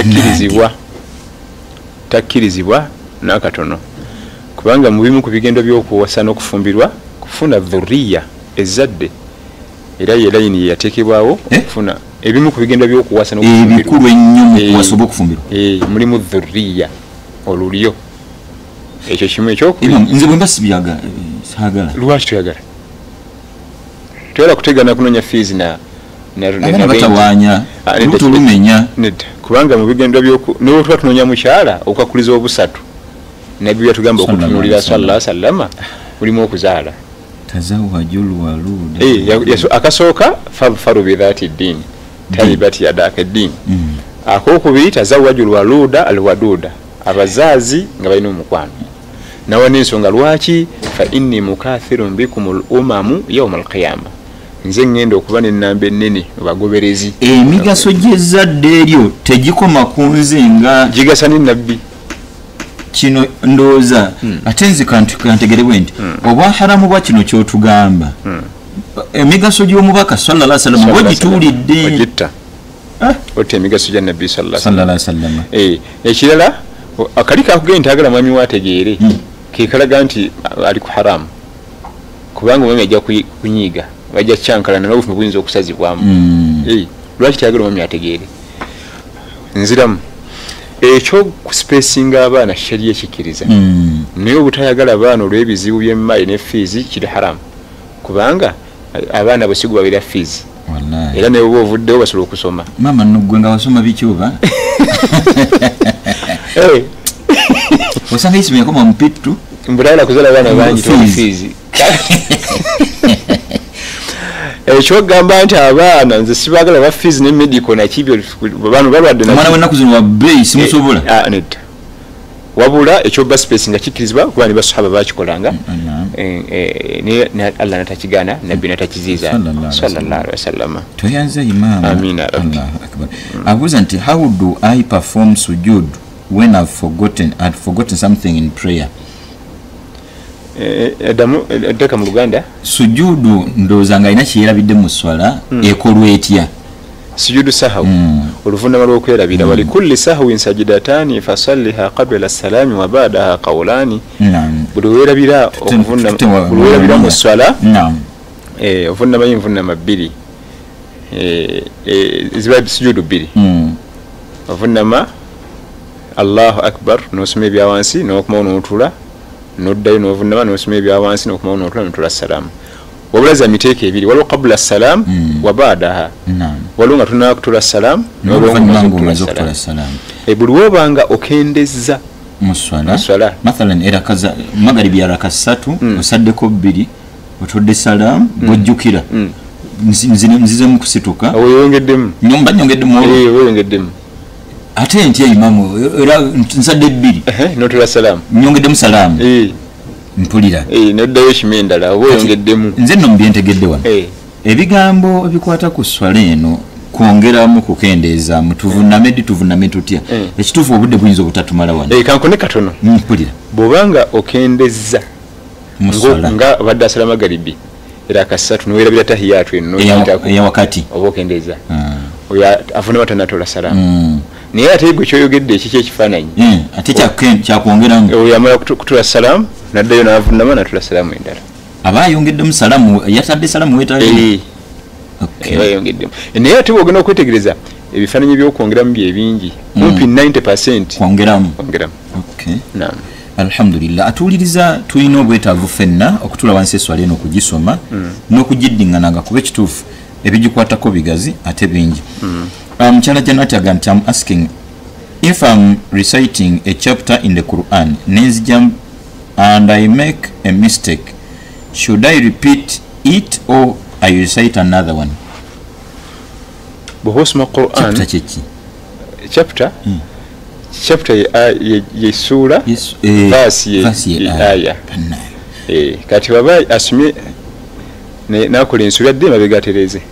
takkirizibwa n'akatono kubanga mu bimu ku bigendo by'okuwasa n'okufumbirwa kufuna dhurriya ezzadde era ye layini yateekebwawo kufuna ebimu ku bigendo by'okuwasa n'okufumbirwa ebikulu ennyo mu kuwasa oba okufumbirwa mulimu dhurriya olulyo ekyo kimu ekyokubiri nze bwe mba sibyagala saagala lwaki toyagala toyala kutegana kunoonya fiizi na batawanya tulumenya kubanga mu bigendo by'oku niwo tuba tunoonya mukyala okukakuliza obusatu nabbi yatugamba okutunulira sallallahu alaihi wasallam mulimu okuzaala tazawwajul waluda akasooka faru bidhati ddini talibati yadaka ddini akokubiri tazawwajul waluda alwaduda abazaazi nga balina omukwano nawe n'ensonga lwaki fa inni mukathirun bikumul umamu yawm alqiyama nze ngenda okuba n'ennamba ennene mu bagoberezi. Emigaso gy'ezzadde eryo tegikoma ku nze nga gigasa ne nabbi. Kino ndowooza ate nze kantegerebwe nti obwa haramu bwa kino ky'otugamba emigaso gy'omubaka sallallahu alaihi wasallam bwegituulidde ogitta otta emigaso gya nabbi sallallahu alaihi wasallam. Ekirala akali kakugenda ntagala mwami waategeere ke kalaga nti ali ku haramu kubanga omwami ajja kunyiiga bajja kyankalana n'obufumu buyinza okusazibwamu. Lwaki tayagala omwami ategeere nziramu ekyo kuspacinga abaana sharia ekikiriza naye obutayagala abaana olw'ebizibu by'emmale ne fees kiri haramu kubanga abaana bwesigu babira fees era naye oba ovuddewo basobola okusoma. Mama nogwe nga wasoma biki oba osanga isimu yakoma mupittu mbulala kuzala abaana bangi fees ekyogamba nti abaana nze sibagala ba fees ne medical nakibyo babantu balwadde na mwana wenaku zino wa bay simusobola net wabula ekyoba space nga kikirizibwa kuba ne basahaba bakikolanga ne Allah natakigana nabbi natakiziza sallallahu alaihi wasallam. Toyanze imam. Amina. Allahu akbar. Abuza nti how do I perform sujud when I've forgotten something in prayer? Adamu deka mu Luganda sujudu ndowooza nga ina kyerabidde mu swala ekolwa etya? Sujudu sahaw oluvunama lw'okwerabira wali kulli sahwin sajidatani fasalliha qabla as-salami wa ba'daha qawlani. Buli weerabira okuvunama mu swala ovunama y'envunama bbiri ziba sujudu bbiri ovunama Allahu akbar n'osoma ebya wansi n'okomawo n'otula noddayo n'ovunama n'osoma ebya wansi n'okomawo n'otula n'otula salaamu. wabula za miteeko ebiri waliwo qabla salam wa ba'daha waliwo nga tunaa kutula salam n'okutula salam. Buli wobanga okendezza mu swala mathalan erakaza magaribi ya raka 3 osaddeko 2 otudde salam bojjukira nzize mu kusituka oyongeddemu nyongeddemu ate ntya imamu era nsadde 2 n'otula salam nyongeddemu salam mpulira neddayo kimendala oba oyongeddemu. Nze nno mbyentegedde wano ebigambo ebikwata ku swala eno kwongeramu kukendeeza tuvuname tutya ekituufu obudde buyinza obutatumala wano. Kankone katono mpulira bw'obanga okendezza nga badde asala magaribi era akasatu nowerabira tahiyatu eno eya wakati oba okendezza oyo avunama tanatola salamu naye ate gwe kyoyogedde ekiki ekifaananyi ate kyakwongeramu oyo amala kutula salamu naddayo n'avunama natula salamu endala aba ayongeddemu salamu yatadde salamu wetali bayongeddemu naye ate bwogenda okwetegereza ebifaananyi by'okwongeramu bye bingi kumpi 90% kwongeramu. Naam. Alhamdulillah atuuliriza tulina obwetaavu ffenna okutula wansi eswala eno okugisoma n'okugiddiŋŋananga kuba ekituufu ebigikwatako bigazi ate bingi. Mukyala Janati agamba nti I'm asking if I'm reciting a chapter in the Quran nenzija and I make a mistake, should I repeat it or I recite another one? Bw'osoma Quran chapter chapter ye sura verse ye aya kati baba asumye nakola ensura dde mabega atereze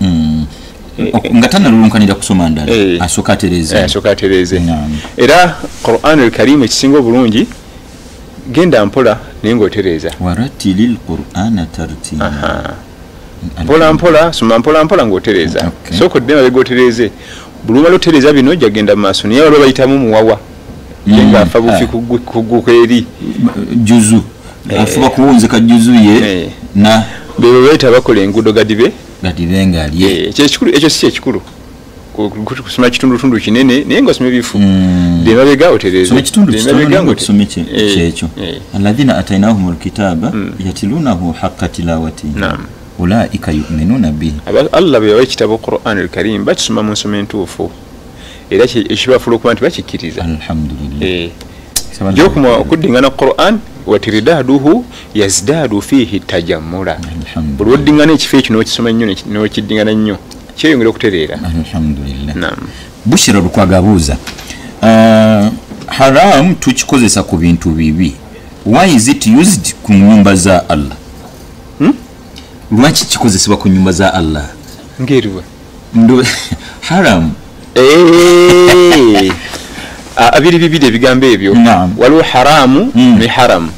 nga tanalulunkanira kusoma ndala asooka atereze era Quran al-Karim ekisinga obulungi genda mpola naye ng'otereza waratilil Qur'ana tartila mpola soma mpola ng'otereza sooka odde mabega otereze buli lumala otereza bino ojja genda mu maaso naye waliwo bayitamu muwawa nga afa bufi kugguka eri juzu afuba kuwunzika juzu ye na bebo bayita bakola enguudo gadibe ng'ali ekyo si kyekikulu kusoma kitundutundu kinene naye ng'osoma ebifu demabega otereze kyekyo alladhina atainahum alkitaba yatilunahu haqqa tilawatihi ulaika yu'minuna bihi. Allah bwe yawa ekitabo Qur'an al-Karim bakisoma mu nsoma entuufu era ekibafuula okuba nti bakikkiriza. Alhamdulillah. Gyokuma okuddingana Qur'an watiridaduhu yazdaadu fihi tajammula. Buli woddingana ekifo ekyo n'okisoma nnyo n'okiddingana nnyo kyeyongera okutereera. Alhamdulillah. Naam. Bushira Lukwaga abuuza haram tukikozesa ku bintu bibi, why is it used ku nnyumba za Allah? lwaki kikozesebwa ku nyumba za Allah ngeriwe haram abiri bibiri ebigambo ebyo waliwo haramu ne haramu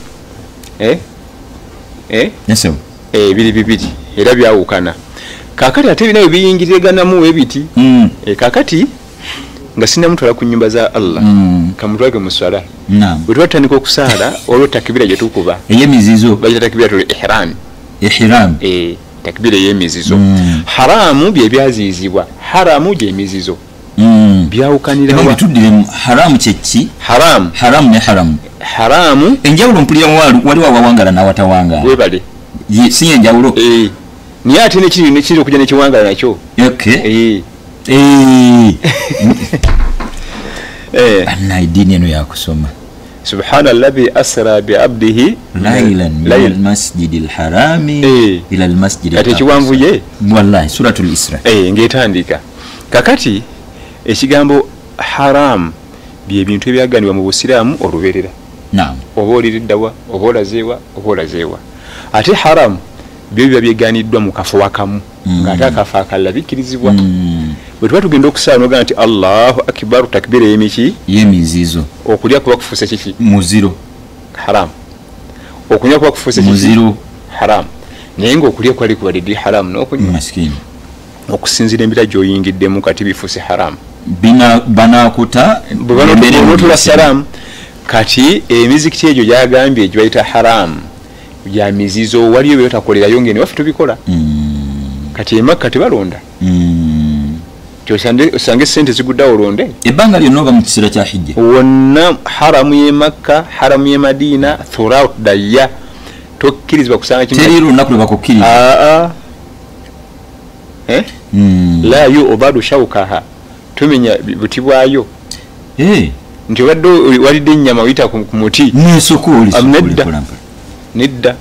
yeso bibiri bibiri era byawukana kakati ate binayo biyingiriraganamu ebiti kakati nga sinamutwala ku nyumba za Allah kamutwage mu swala bwe twatandika okusaala olwo takbira gye tukuba ey'emizizo bagita takbiratul ihram takbira ey'emizizo haramu bye byazizibwa haramu gye emizizo byawukanira wa tuddire haramu kyeki haramu ne haramu enjawulo mpulira wali wawangala nawatawangala webale si enjawulo niye ate nekiri okujja nekiwangala nakyo anna idini eno yakusoma subhana alladhi asra bi abdihi laylan min almasjid alharami ila almasjid ate kiwanvuye wallahi suratul isra ngetandika kakati ekigambo haram bye bintu ebyaganibwa mu busiramu oluberera oba oliriddawa oba olazeewa ate haram byo biba byeganiddwa mu kafo wakamu ng'ate akafo akalala bikkirizibwa bwe tuba tugenda okusaala nogaa nti allahu akbar takbira y'emiki y'emizizo okulya kuba kufuuse kiki muziro haram okunywa kuba kufuuse muziro haram naye ngaokulya kwali kubadde haram n'okunywa maskini okusinzira embira gy'oyingiddemu kati bifuuse haram banakuta bwebanotula salamu kati emizikiti egyo gyagambye egyo bayita haram bya mizizo waliyo byotakolerayo ngene waffe tubikola kati emakka tebalonda osange sente ziguddawo olonde ebbanga lyonna oba mu kiseera kya hijja wonna haramu ye makka haramu ye madina throughout the year tokkirizibwa kusanga teri lunaku lwebakukkiriza la yu'badu shawkaha tumenya buti bwayo nti wadde walidde ennyama oyita ku muti nesokoli nedda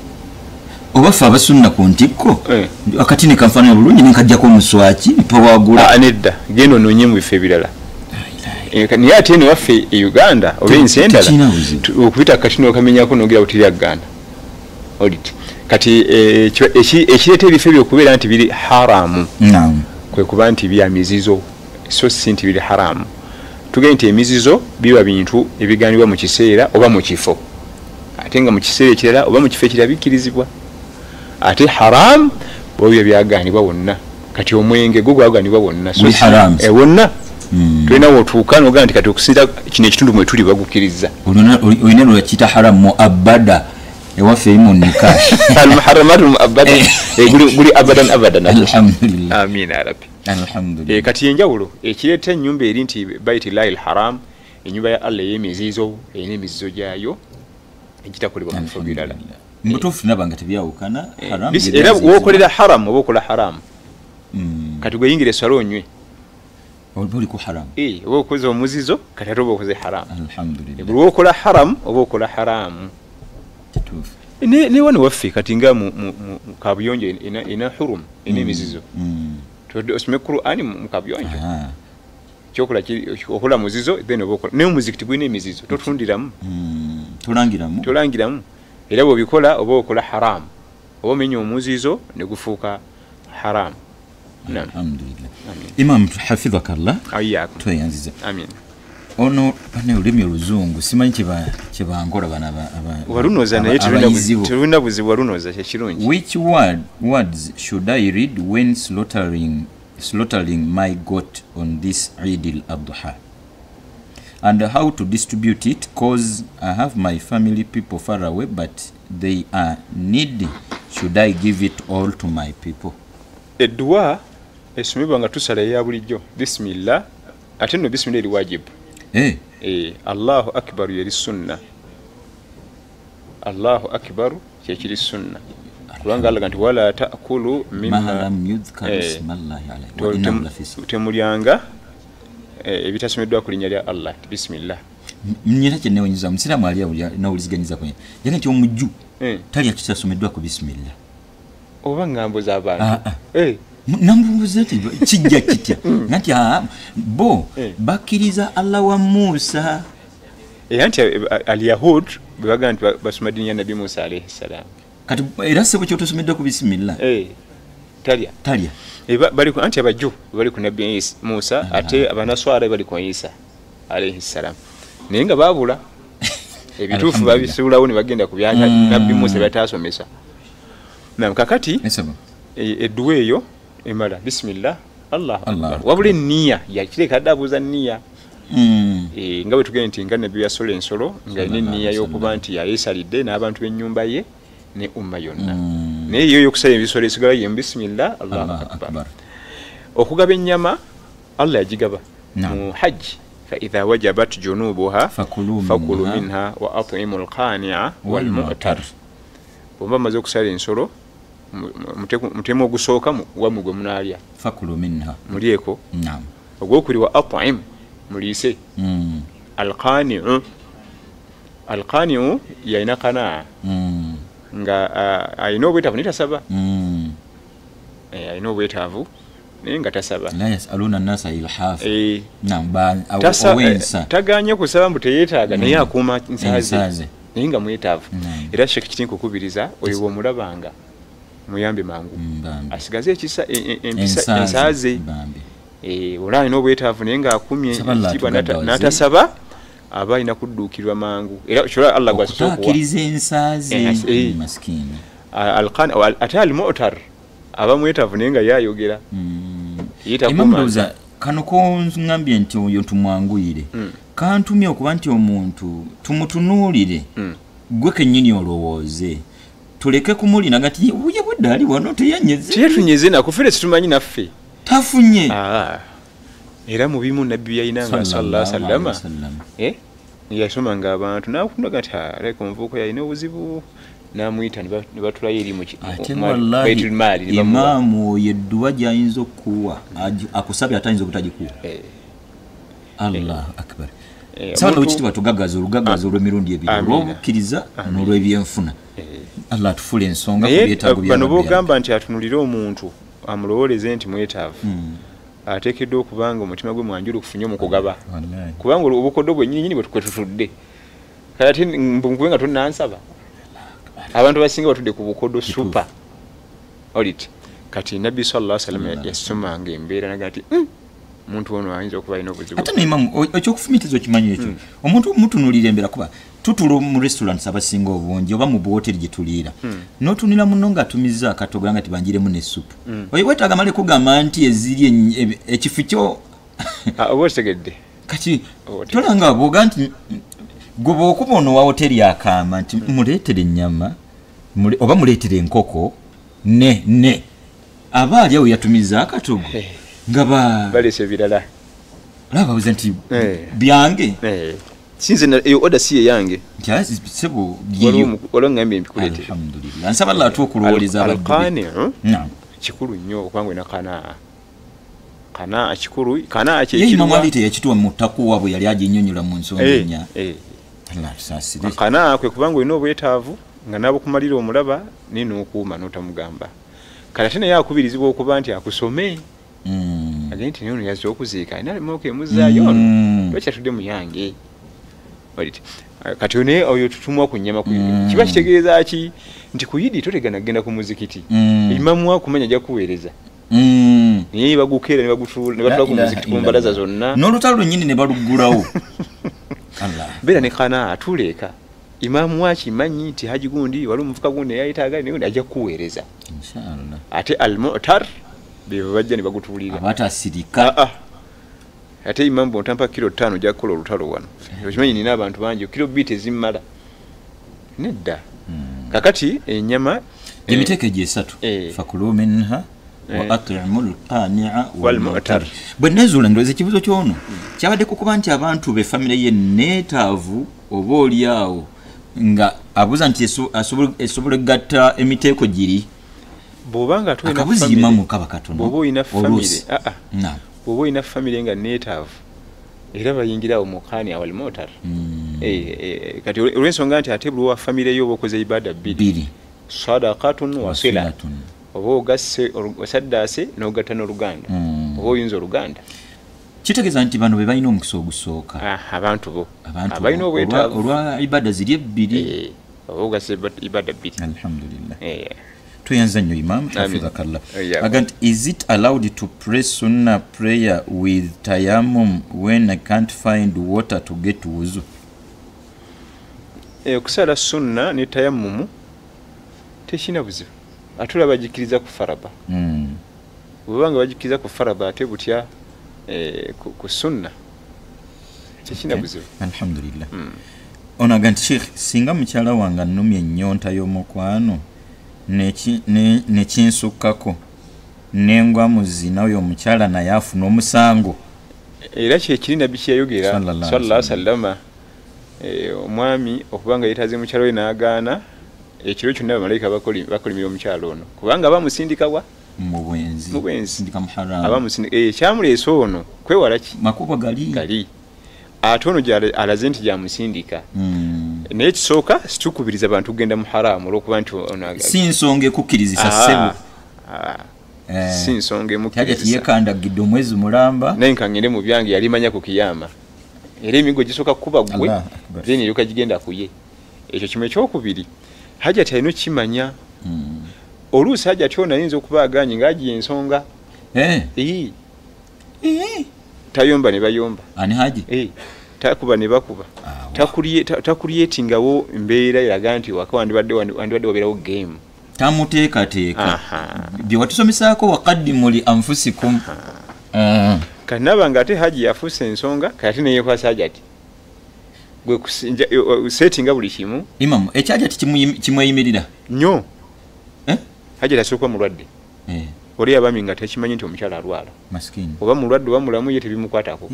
obafe abasunna ku ntikko akati ne kanfaanana bulungi nenkajjako omuswaki pawagula nedda genda onoonye mu bifo ebirala naye ate eno waffe e Uganda oba ensi endala okubita kati nokamenyako nogira butirya Uganda odit kati ekireeta ebifo ebyo okubeera nti biri haramu kwe kuba nti bya mizizo so si nti biri haramu tugende nti emizizo biba bintu ebiganibwa mu kiseera oba mu kifo ate nga mu kiseera ekirala oba mu kifo ekirala bikkirizibwa ate haram bwebyo byaganibwa wonna kati omwenge gwo gwaganibwa wonna wonna tulina wotuuka nogaa nti kati okusinza kino ekitundu mwe tuli bagukkiriza olina lwekiyita haram muabada ewaffe erimu nikash almuharamatu muabada guli abadan alhamdulillah amina rabbi alhamdulillah kati enjawulo ekireeta ennyumba eri nti baitillahi alharam ennyumba ya Allah ey'emizizo erina emizizo gyayo egitakolebwa mu bifo birala mbutuufu nabanga tebyawukana era wokolera haram oba okola haram kati gweyingira eswala onywe oli ku haram oba okoze omuzizo kati ate oba okoze haram alhamdulillah buli wokola haram oba okola haramu ne wano waffe kati nga mu kabuyonjo ena hurum ena emizizo osome Qur'ani mu kabuyonjo kyokola okola muzizo then oba okola naye omuzikiti gwina emizizo totundiramu tolangiramu era bw'obikola oba okola haram oba omenya omuzizo ne gufuuka haram alhamdulillah imam hafidhakallah ayyakum tweyanziza amin ono bane olulimi oluzungu simanyi kyebankola bana walunoza naye tulina buzibu walunoza kyekirungi which words should I read when slaughtering my goat on this Eid al-Adha and how to distribute it cause I have my family people far away but they are needy should I give it all to my people edduwa esomebwa nga tusala ya bulijjo bismillah ate no bismillah eri wajibu Allahu akbar yeri sunna Allahu akbar kyekiri sunna kubanga Allah nti wala taakulu mimma lam yudhkar ismallahi alayhi temulyanga ebitasomeddwa ku linnya lya Allah bismillah mnyera kyenewonyiza musiramu ali nawuliziganyiza kwenye yaga nti omujju talya kitasomeddwa ku bismillah oba ngambo z'abantu nambuuza ti kijja kitya nati bo bakkiriza Allah wa Musa nti alyahud bebaga nti basoma ddiini ya Nabi Musa alayhi salam kati era sebo kyotosomedde ku bismillah talya bali anti abajju bali ku nabbi Musa ate abanaswara bali ku Isa alayhi salam naye nga babula ebituufu babisuulawo ne bagenda ku bya nabbi Musa byatasomesa nam kakati edduwa eyo emala bismillah Allahu akbar wabula enniya yakireka addabuuza nniya nga bwe tugenda nti nga nabbi yasola ensolo nga ine enniya y'okuba nti yayeesalidde n'abantu b'ennyumba ye ne umma yonna naye yo yokusala ebisolo esigala ye bismillah Allahu akbar okugaba ennyama Allah yagigaba mu hajji fa idha wajabat junubuha fakulu minha wa at'imu al-qani'a wal mu'tar bomba maze okusala ensolo mutemo ogusooka wamu gwe munaalya fakulu minha mulyeko ogwokuli wa at'im mulise al-qani'u yayina qana'a nga ayina obwetaavu naye tasaba ayina obwetaavu naye nga tasaba la yasaluna nnasa ilhafa tagaanye kusaba mbu teyeetaaga naye akuuma nsaaze naye nga mwetaavu era shek kiti nkukubiriza oyo omulabanga muyambe mangu asigaze ekisa ensaaze olaba alina obwetaavu naye nga akumye ekitiibwa n'atasaba aba alina kudduukirwa mangu era kyola Allah gwakiriza ensaaze maskini ate al-mu'tar aba mwetaavu naye nga yayogera yeetakumaza kano kongambye nti oyo tumwanguyire kantumye okuba nti omuntu tumutunuulire gwe kennyini olowooze tuleke kumulina gati uye budde ali wano teyetunyeze nakufere situmanyi naffe tafunye era mu bimu nabbi yayinanga sallallahu alaihi wasallam yasomanga abantu nakundaga ati aleka omuvuuko yalina obuzibu namuyita ne batulayo eri mu Baitul Mali imaamu yedduwa gyayinza okuwa akusabye atayinza obutagikuwa Allah akbar sawa wekitibwa tugagaza olugagaza olw'emirundi ebiri olw'obukkiriza n'olw'ebyenfuna Allah atufule ensonga ku byetaago bya bano bogamba nti atunulire omuntu amulowooleze nti mwetaavu ateekeddwa okubanga omutima gwe mwanjulu kufunye mu kugaba kubanga obukoddo bwennyini bwe tutudde kati mbunkuwe nga tonnansaba abantu basinga batudde ku bukoddo super olit kati nabbi sallallahu alaihi wasallam yasomanga embeera naga ati omuntu ono ayinza okuba alina obuzibu ate neimamu ekyokufumitiza okimanyi ekyo omuntu mutunulira embeera kuba tutula mu restaurants abasinga obungi oba mu buhoteri gye tuliira n'otunira muno ng'atumiza akatogo nga tibanjiremu n'essupu oyo wetaaga male kugamba nti eziri ekifo kyo oba otegedde kati tolanga bwoga nti gwe bw'okuba ono wa hoteri akaama nti muleetere ennyama oba muleetere enkoko ne aba ali awo yatumiza akatogo nga balese ebirala lababuze nti byange sinze eyo oda si yange nti sebo byiyo olongambye mbikuleete alhamdulillah nsaba Allah atukulowoleza abadde kikulu nnyo okwangwe na kana kikulu kana kyekirwa yeye mwalite yakituwa mu takuwa bwe yali ajinyonyola mu nsonga nya Allah tusasire kana kwe kubanga ino obwetaavu nga nabo kumalira omulaba nino okuuma notamugamba kala tena yakubirizibwa okuba nti akusome agenti nino yazze okuziika ina limoke muzaayo ono lwakatudde mu yange kati one oyo tutumwa ku nnyama kiba kitegeeza ki nti kuyidi totegana genda ku muzikiti imamu wa kumanya ja kuweereza naye bagukeera ne bagutula ne batula ku muzikiti ku mbalaza zonna n'olutalo lwennyini ne balugulawo beera ne kana atuleeka imamu wa kimanyi nti haji gundi wali omuvuka gundi eyayitaaga naye ajja kuweereza inshallah ate al-mu'tar bwe bajja ne bagutuulira abatasirika ate imamu bontampa kilo 5 ja kukola olutalo wano okimanyi nina abantu bangi kilo bite zimmala nedda kakati ennyama emiteeke gyesatu fakulu minha wa at'imul qani'a wal mu'tar bwe nezuula ndoze ekibuzo kyono kyabadde kukuba nti abantu be family ye neetaavu oba oli awo nga abuza nti esobola gatta emiteeko giri bw'obanga tulina akabuzi imamu kaba katono bw'oba oyina family bw'oba oyina family nga neetaavu era bayingirawo mu qani'a wal mu'tar kati olw'ensonga nti ate buli wa family yo oba okoze ibada bbiri sadaqatun wa silatun oba ogasse osaddaase n'ogatta n'oluganda oba oyinza oluganda kitegeeza nti bano be balina omukisa ogusooka abantu bo abalina obwetaavu olwa ibada ziri ebbiri ogase ibada bbiri. Alhamdulillah. Tuyanza nnyo Imam hafidhakallah. Agant, is it allowed to pray sunnah prayer with tayammum when I can't find water to get wuzu? Okusala sunna ne tayammum tekina buzibu. Atula bajikiriza ku faraba. Bwanga bajikiriza ku faraba ate butya ku sunna tekina buzibu. Alhamdulillah. Onagant Sheikh, singa mukyala wange nnumye ennyonta y'omukwano nekinsukkako nengwa muzina oyo omukyala naye afuna omusango. Era kyekiri nabbi kyeyayogera sallallahu alaihi wasallam, omwami okubanga yeetaze mukyala we n'agaana ekiro kyonna bamalayika bakolimira omukyala ono kubanga bamusindika wa mu bwenzi abamusindika ekyamuleese ono kwewala ki makubo gali ate ono alaze nti gyamusindika. Naye ekisooka situkubiriza bantu kugenda mu haramu olw'okuba nti si nsonga ekukkirizisa ssebo si nsonga emukkirizisa yekandagidde omwezi mulamba naye nkangende mu byange yali manya ku kiyama era emigo gisooka kuba gwe then eryoka gigenda kuye. Ekyo kimu ekyokubiri hajati alina okimanya oluusi hajati ono ayinza okuba aganye ng'agiye ensonga tayomba ne bayomba ani haji takuba ne bakuba takulietingawo mbeera eraga nti waka wandibadde wabeerawo game tamuteekateeka bye watusomesaako waqaddimu li anfusikum. kanaba nga ate haji yafuuse ensonga kati neyekwasa hajati gwe settinga buli kimu. Imam ekyajati kimweyimirira nnyo hajati asooka mulwadde oli abami nga tekimanyi nti omukyala alwala maskini oba mulwadde oba mulamu ye tebimukwatako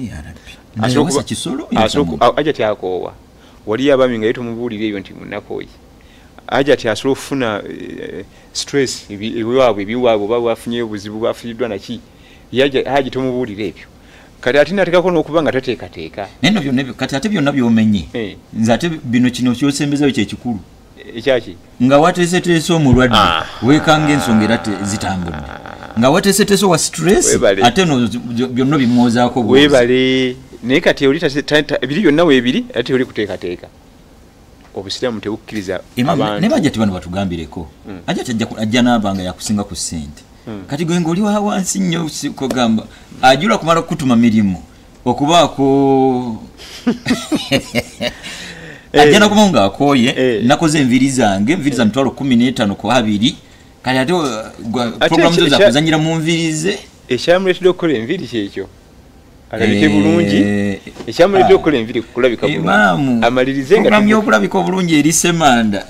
ajati akoowa wali abami nga ye tumubuulira ebyo nti munakooyi ajati asobola okufuna stress ebiwaabwe oba bwafunyeyo obuzibu bwafiiriddwa naki haji tumubuulira ebyo kati ate nateekako n'okuba nga tateekateeka neno byonna kati ate byonna byomenye nze ate bino kino kyosembezayo kyekikulu ekyaki nga wateeseteese omulwadde weekanga ensonga era zitambudde nga wateeseteese wa stress ate no byonna bimwozaako weebale naye kati oli biri byonna weebiri ate oli kuteekateeka obusiraamu tebukkiriza abantu ne bajja tibano batugambireko ajja n'abanga yakusinga ku ssente kati gwe ng'oli wa wansi nnyo kogamba ajula kumala kutuma mirimu okubaako ajja nakumawo ng'akooye nakoze enviri zange za mitwalo 15 ku 2 kati ate programu zo zakuzanyira mu nviri ze ekyamuleetedde okukola enviri kyekyo alabike bulungi ekyamuleetedde okukola enviri kulabika bulungi amalirize nga programu y'okulabika obulungi eri Semanda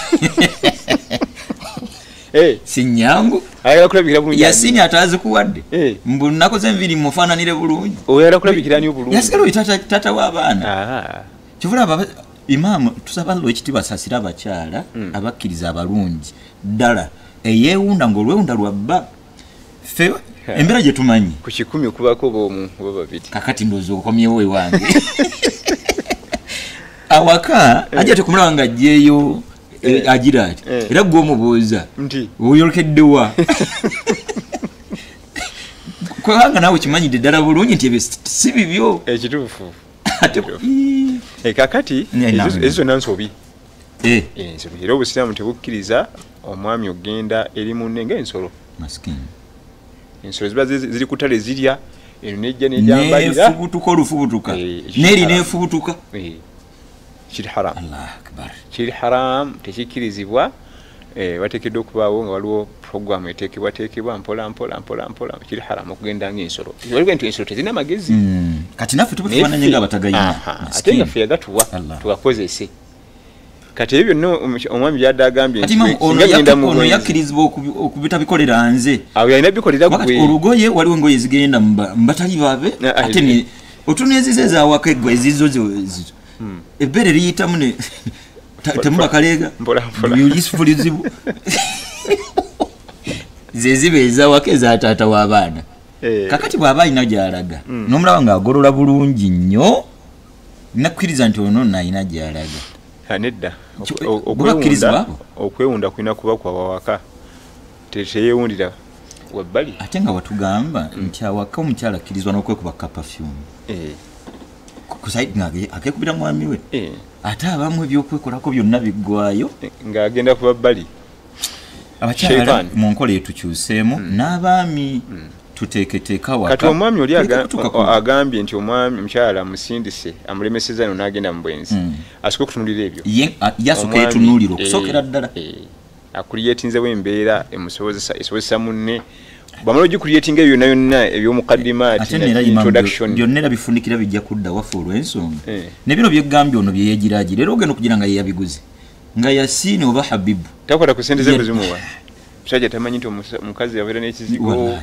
sinyangu ayagala kulabikira bulungi Yasini atazikuwadde mbu nakoze enviri mufaananire bulungi oyagala kulabikira ni bulungi yasigala oyo tata w'abaana kivula Imam tusaba Allah ekitiibwa asasira abakyala abakkiriza abalungi ddala eyeewunda ng'olwewunda lwabba ffe embeera gye tumanyi ku 10 okubaako b'omu oba babiri kakati ndowooza okomyewo ewange awaka ajja tekumulaba nga ajjeeyo agira ati era gwe omubuuza oyolekeddewa kubanga naawe kimanyidde ddala bulungi nti ebyo si bibyo ekituufu kakati ezo zonna nsobi era obusiraamu tebukkiriza omwami ogenda eri munne ng'ensolo ensolo ziba ziri ku ttale zirya eno nejja nejambalira nefubutuka olufubutuka n'eri nefubutuka kiri haramu kiri haramu tekikkirizibwa wateekeddwa okubaawo nga waliwo programu eteekebwateekebwa mpola kiri haramu okugenda ng'ensolo waliwo nti ensolo tezirina magezi kati naffe tubifaananye ng'abatagayina ate nga ffe yagatuwa tugakozese kati ebyo byonna omwami byadde agambye ono yakkirizibwa okubitabikolerera nze awo yalina bikolera gwe olugoye waliwo engoye zigenda mbatali babe ate otuneziza ezawaka eggwa ezizo ebbeere liyitamu temuba kaleega yulifulizibu zeziba ezawaka ezataata w'abaana kakati bw'aba alina gy'alaga n'omulaba ng'agolola bulungi nnyo nakkiriza nti ono nayina gy'alaga nedda okwewunda kulina kuba kwa wawaka teyewundira wabbali ate nga watugamba nti awaka omukyala akkirizwa n'okwekuba kapafyumu kusaidinga akekubira mwami we ate abamu ebyokwekolako byonna biggwayo ng'agenda ku babbali abakyala mu nkola etukyuseemu n'abaami tuteeketeeka waka kati omwami oli agambye nti omwami omukyala amusindise amulemeseza eno n'agenda mu bwenzi asooka okutunulira ebyo yasooka yetunuulira okusookera ddala akuliyetinzewo embeera esobozesa munne bwamala ogikuliyetinga ebyo byonna yonna ebyomukaddimaati introduction byonna era bifunikira bijja kudda waffe olw'ensonga ne bino byegambye ono byeyegiraagira era ogenda okugira nga yeyabiguze nga Yasiini oba Habibu takwata ku ssente ze kuzimuwa musajja tamanyi nti omukazi yabeera n'ekizigo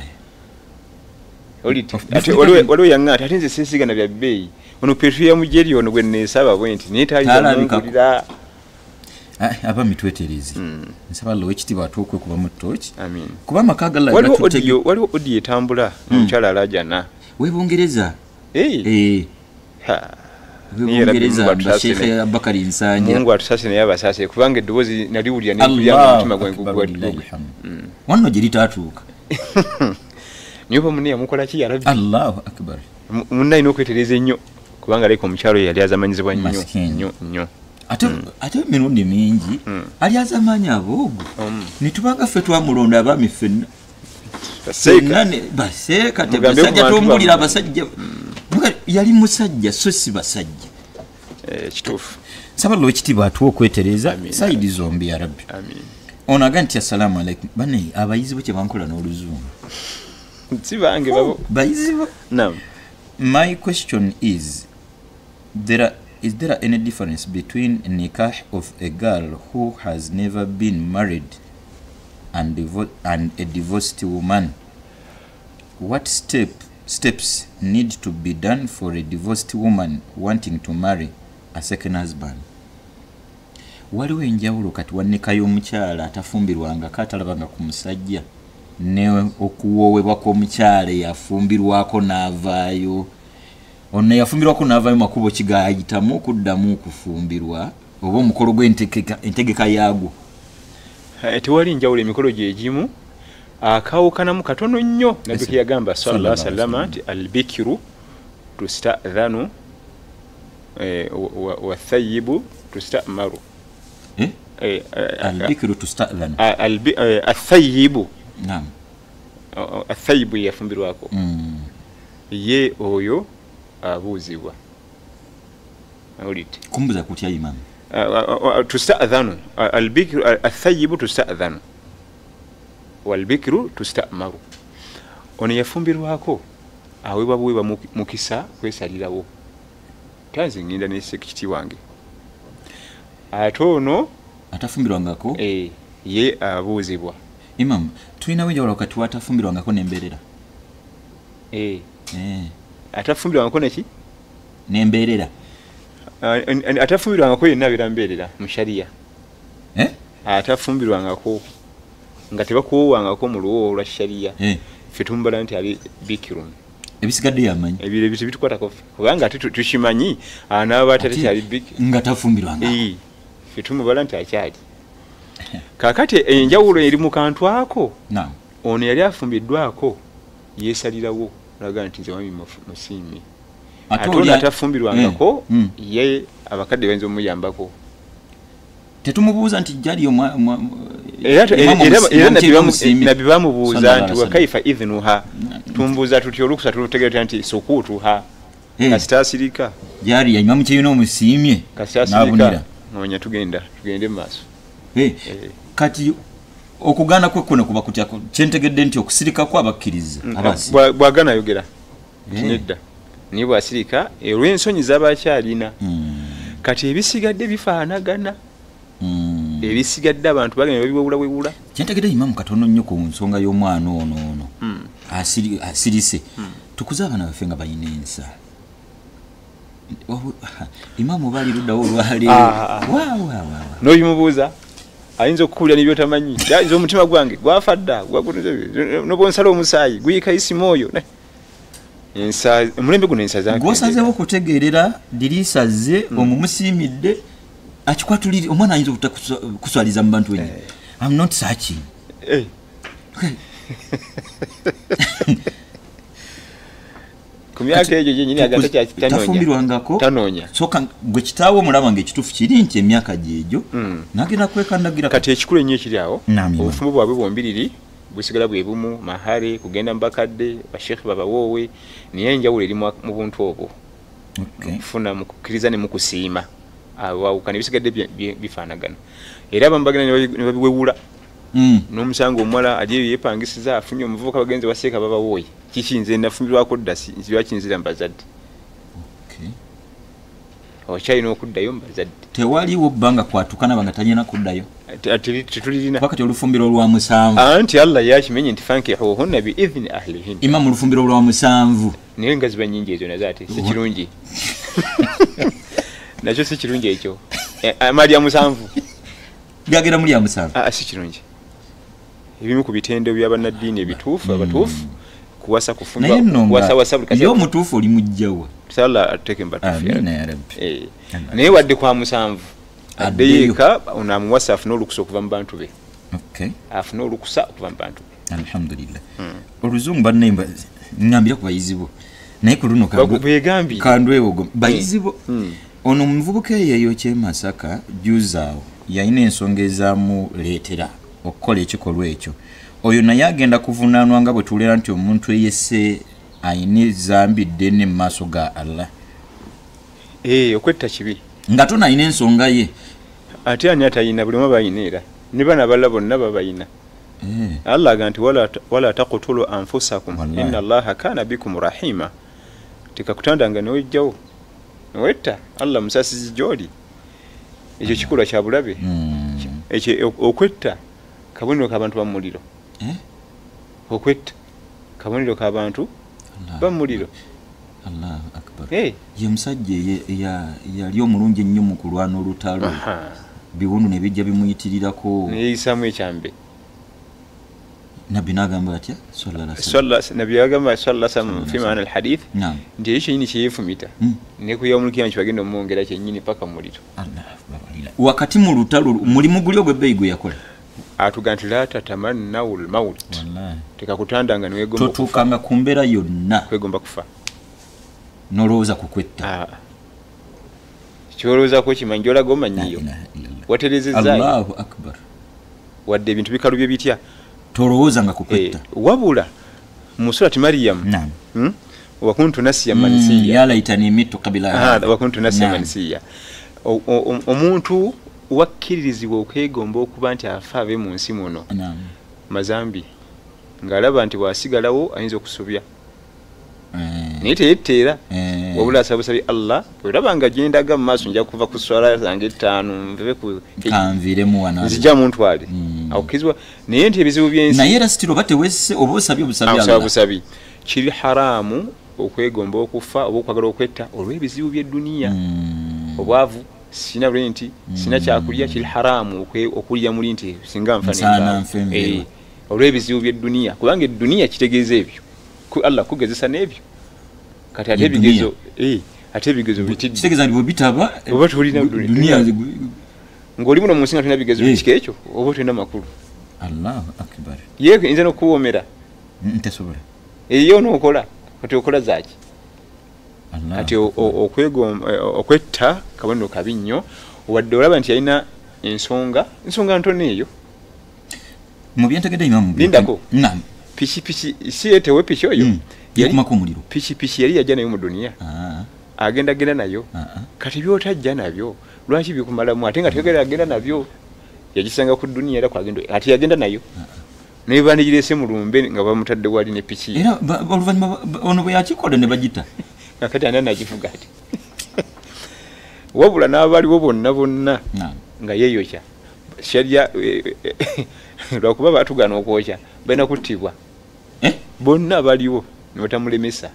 waliwo yaŋŋaati ate nze seesigana bya bbeeyi ono petrol yamujeri ono gwe neesaba bwe nti naye taliamungulira aba mitweterezi nsaba lowe ekitiibwa atuukwe kuba mu ttooki kuba amaka waliwo odi etambula omukyala alajana webungereza Sheikh Abubakar Nsanja Mungu atusase naye abasase kubanga eddoboozi naliwulira n'omutima gwange gugwattuka wanno gye litatuuka nyoba munne yamukola ki yarabi Allahu akbar munne alina okwetereza ennyo kubanga aleka omukyalo yali azamanyizibwa nnyo ate emirundi mingi ali azamanyi aboogo nitubanga ffe twamulonda abaami ffenna baseeka tebasajja tombulira abasajja yali musajja so si basajja kituufu nsaba Lwekitiibwa atuwa okwetereza saidi zombi ya rabbi ono aga nti assalamu alaikum bane abayizi bo kye bankola n'oluzungu si bange babo bayizi bo my question is is there any difference between nikah of a girl who has never been married and a divorced woman? What steps need to be done for a divorced woman wanting to marry a second husband? Waliwo enjawulo kati wannika y'omukyala atafumbirwanga katalabanga ku musajja ne okuwoowebwa kw'omukyala yafumbirwako n'avaayo ono yafumbirwako n'avaayo makubo kigayitamu okuddamu okufumbirwa oba omukolo gw'entegeka yaagwo tewali njawulo emikolo gyegimu akawukanamu katono nnyo nabyo kyeyagamba sallallahu alaihi wasallam nti albikiru tustadhanu wathayyibu tustamaru albikiru tustadhanu athayyibu naam athayyibu yafumbirwako ye oyo abuuzibwa awulidde kumbuza kutya imam tustadhanu albikiru athayyibu tustadhanu walbikiru tustamaru ono yafumbirwako aweebwa buweebwa mukisa kwesalirawo tanze ngenda nesekiti wange ate ono atafumbirwangako ye abuuzibwa imam tulinawo enjawulo wakati watafumbirwangako n'embeerera atafumbirwangako neki n'embeerera atafumbirwangako yenna abeera mbeerera mu shariya atafumbirwangako nga tebakuwowangako mu luwoowo lwa shariya ffe tumbala nti ali bikirun ebisigadde yamanyi ebyo bitukwatako kubanga ate tukimanyi anaaba atatekyali nga tafumbirwanga ffe tumubala nti akyali kaakati enjawulo eri mu kantu ako ono yali afumbiddwako yeesalirawo olaga nti nze wami musiimi ate ono atafumbirwangako ye abakadde bayinza omuyambako tetumubuuza nti jaliyo era nabbi bamubuuza nti wakaifa idhnuha tumbuuza tuti olukusa tulutegeera nti sukuutuha kasitaasirika jali yanywa mukyeyina omusiimye kasitaasirika nonya tugende mu maaso kati okugaana kwe kuno kuba kutya kyentegedde nti okusirika kw'abakkiriza bwagana ayogera nedda niye bwasirika olw'ensonyi z'abakyalina kati ebisigadde bifaanagana ebisigadde abantu bagenda babiwewulawewula kyentegedde imamu katono nnyo ku nsonga y'omwana ono asirise tukuze abaana baffe nga balina ensa imamu baali luddawo olwaleero n'obimubuuza ayinza okukuwulira nebyotamanyi nze omutima gwange gwafa dda nobonsala omusaayi guyika isimooyo omulembe guno ensa zange gwosazeewo okutegeerera diriisaze omumusiimidde akikwatulire omwana ayinza okukuswaliza mu bantu wenye I'm not searching ku myaka egyo gyenyini agata kya tafumbirwangako soka gwe kitaawo mulaba ng'ekituufu kiri nti emyaka gyegyo nagenda kwekandagira kati ekikulu ennyo ekiri awo obufumbo bwabwe bombiriri busigala bwe bumu mahare kugenda mu bakadde bashekhe babawoowe naye enjawulo eri mu buntu obwo okufuna mu kukkiriza ne mu kusiima awawukana ebisigadde bifaanagana era abamu bagenda ne babiwewula n'omusango omuwala ali yeepangisiza afunye omuvubuka bagenzi baseeka babawooye kiki nze nafumbirwako ddasi lwaki nzira mu bazadde okyalina okuddayo mu bazadde tewaliwo bbanga kwatukana banga tanyina kuddayo tetulirina pakati olufumbiro lwa 7 anti Allah yakimenye nti fankihuhunna biidhni ahlihin imam olufumbiro lwa 7 naye nga ziba nnyingi ezo nazo ate si kirungi nakyo si kirungi ekyo amali ya 7 byagera muli ya 7 si kirungi ebimu ku bitendo by'abannaddiini ebituufu abatuufu kuwasa kufumbirwa kuwasawasa buli yo mutuufu oli mujjawa sala ateke mbatuufu naye wadde kwa 7 addeeka onamuwasa afuna olukusa okuva mu bantu be afuna olukusa okuva mu bantu be alhamdulillah oluzungu bannemba ngambira ku bayizi bo naye ku luno kandwewogo bayizi bo ono omuvubuka eyeyo kyemasaka juzaawo yalina ensonga ezaamuleetera okukola ekikolwa ekyo oyo naye agenda kuvunaanwa nga bwe tuwulira nti omuntu eyesse ayina zambi ddene mu maaso ga Allah okwetta kibi nga tona ayina ensonga ye ate ani atayina buli omu bayina era ne bana abala bonna babayina Allah aga nti wala taqtulu anfusakum inna Allaha kana bikum rahima tikakutandanga newejjawo newetta Allah musasizi gy'oli ekyo kikolwa kya bulabe ekyo okwetta kabonero k'abantu bamuliro okwetta kabonero k'abantu bamuliro Allah akbar ye musajja yali omulungi ennyo mu kulwana olutalo biwundu ne bijja bimuyitirirako neyisamu ekyambe nabbi n'agamba atya nabbi yagamba sallallahu fi maana alhadith nti ekyo kyennyini kyeyeefumita ne kuya omulukira nti bagenda omwongera kyennyini paka muliro wakati mu lutalo mulimu guli ogw'ebbeeyi gwe yakola atuga nti la tatamannawu lmaut tekakutandanga niwegomba totuukanga ku mbeera yonna kwegomba kufa nolowooza kukwetta kyolowoozaako kimanyi gyolaga omanyiyo waterezezaayo Allahu akbar wadde ebintu bikalubye bitya tolowooza nga kukwetta wabula mu surati Maryam wakuntu nasiya mansiya ya laitani mitu qabla wakuntu nasiya mansiya omuntu wakkiririzibwa okwegomba okuba nti afa abe mu nsi muno mazambi ng'alaba nti bwasigalawo ayinza okusobya naye teyetteera wabula asabusabye Allah bweraba nga gyendaga mu maaso nja kuva ku swala zange 5 nvebe ku kanviremu wana nzija muntu ali awukizwa naye nti ebizibu by'ensi naye era sitiro batewesse oba osabye obusabi Allah kiri haramu okwegomba okufa oba okwagala okwetta olw'ebizibu by'edduniya obwavu sina renti sina kyakulya kiri haramu okulya muli nti singa nfana olw'ebizibu by'edduniya kubanga edduniya kitegeeza ebyo Allah kugezesa n'ebyo kati ate ebigezo ate ebigezo bitidde kitegeeza nti bitaba oba tulina dunia ng'oli muno mu nsi nga tulina bigezo bikika ekyo oba tulina makulu Allahu akbar ye nze n'okuwoomera ntesobola eyo n'okola kati okola zaaki kati okwetta kabonero kabi nnyo wadde olaba nti yalina ensonga ntono eyo mu byentegedde imamu lindako pikipiki si yetewe piki oyo yakumako omuliro pikipiki yali yajja nayo mu duniya agenda nayo kati byotajja nabyo lwaki bikumalamu ate nga tegera agenda nabyo yagisanga ku duniya era kwagenda ati yagenda nayo naye bandigirese mu lumbe nga bamutadde wali ne piki era oluvannyuma ono bwe yakikola ne bagita kati ana nagivuga ati wabula n'abaliwo bonna nga yeeyokya sharya lwakuba baatugana okwokya balina kuttibwa bonna baliwo nebatamulemesa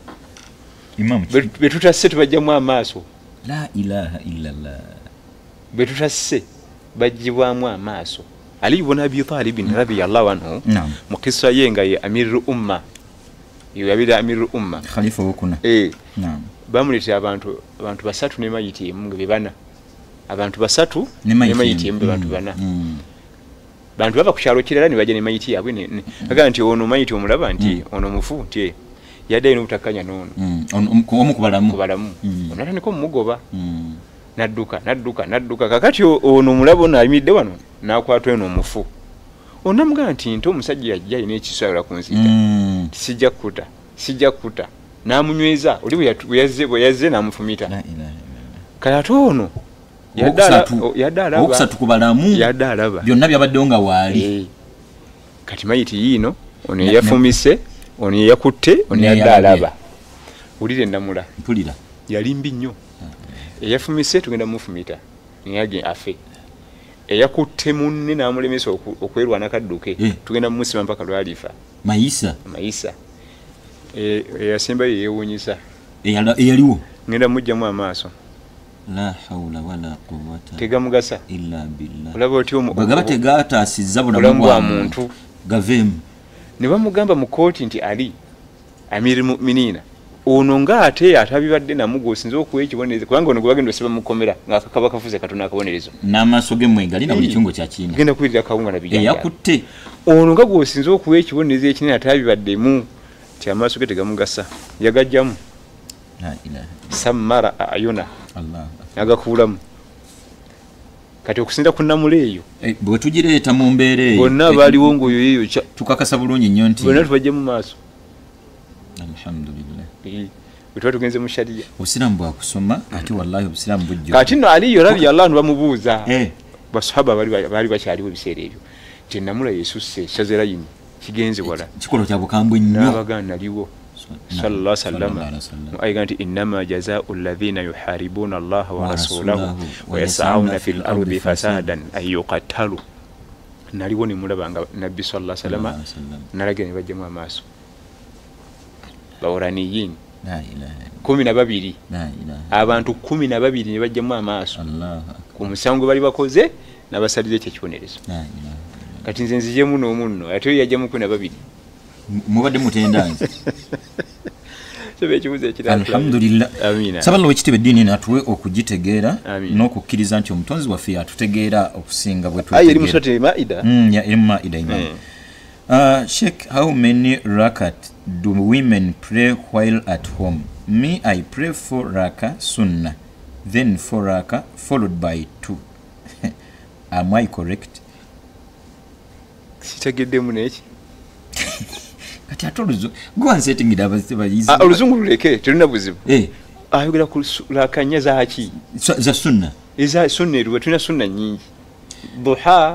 betutasse tubajjamu amaaso la ilaha illallah betutasse bajjibwamu amaaso Ali ibn Abi Talib radiyallahu anhu mu kisa ye nga ye amirul umma yabira amirul umma khalifa wokuna bamuleta abantu basatu ne mayiti emu bebana abantu basatu ne mayiti emu abantu bana bantu bava ku kyalo kirala ne bajja ne mayiti yabwe aga nti ono mayiti omulaba nti ono mufu nti yadde n'obutakanya n'ono omukubalamu onatandika omugoba nadduka kakati ono omulabo n'ayimiridde wano n'akwata eno omufu onamugamba nti nti omusajja yajja alina ekiswalira ku nzita sijja kuta n'amunyweza oli bwe yazze n'amufumita kale ate ono okusatu kubalamu byonna byabaddewo nga waali kati mayiti yiino ono eyafumise ono eyakutte ono yadde alaba wulire ndamula mpulira yali mbi nnyo eyafumise tugenda mufumita niyage afe eyakutte munne n'amulemesa okwerwana kadduke tugenda mumusima mpaka lwalifa mayisa eyasembayo yeewuunyisa eyaliwo ngenda mujjamu amaaso la hawla wala quwwata tegamugasa illa billah olaba otyo bagaba tegataasizza bulamu bwa muntu gaveemu ne bamugamba mu kooti nti ali amiri mu'minina ono nga ate atabibadde namugo osinza okuwa ekibonerezo kubanga ono gwe bagenda osiba mukomera ng'akakaba kafuze katona akabonerezo n'amaaso ge mwegali na buli kiungo kya kiina genda kuwulira kawunga nabijja eyakutte ono nga gwe osinza okuwa ekibonerezo ekinene atabibaddemu ti amaaso ge tegamugasa yagajjamu sammara ayona agakuulamu kati okusinda ku namula eyo bwe tugireeta mu mbeera eyo bonna baaliwo ngaoyo yeeyo tukakasa bulungi nnyo nti bonna tubajje mu maaso alhamdulillah bwe tuba tugenze mu shariya obusiraamu bwakusoma ate wallahi obusiraamu bujjo kati nno aliyo radiyallahu anhu bamubuuza basahaba baali bakyaliwo ebiseera ebyo nti namula yesusse shazerayini kigenze wala kikolo kya bukambwe nnyo n'abaganda naliwo sallallahu alaihi wasallam ayga nti innama jazaa'u alladhina yuharibuna allaha wa rasulahu wa yas'auna fil ardi fasadan ay yuqatalu naliwo ne mulabanga nabbi sallallahu alaihi wasallam nalage ne bajjamu amaaso bawraniyin la ilaha 12 la ilaha abantu 12 ne bajjamu amaaso ku musango bali bakoze nabasalire ekyo kibonerezo la ilaha kati nze nzijemu n'omunno ate yajjamu 12 mubadde mutendanze sebe ekibuzo ekirala alhamdulillah amina sabalo wekitebe dini natuwe okugitegeera n'okukkiriza nti omutonzi waffe atutegeera okusinga bwe tutegeera eri musate maida ya eri maida imam Sheikh, how many rakat do women pray while at home? Me, I pray 4 raka sunnah, then 4 raka followed by 2. Am I correct? Sitegedde muneki kati atoluzo gwa setting da bayizi oluzungu luleke tulina buzibu ayogera ku rakanya za haki za sunna eza sunna eriwe tulina sunna nyingi duha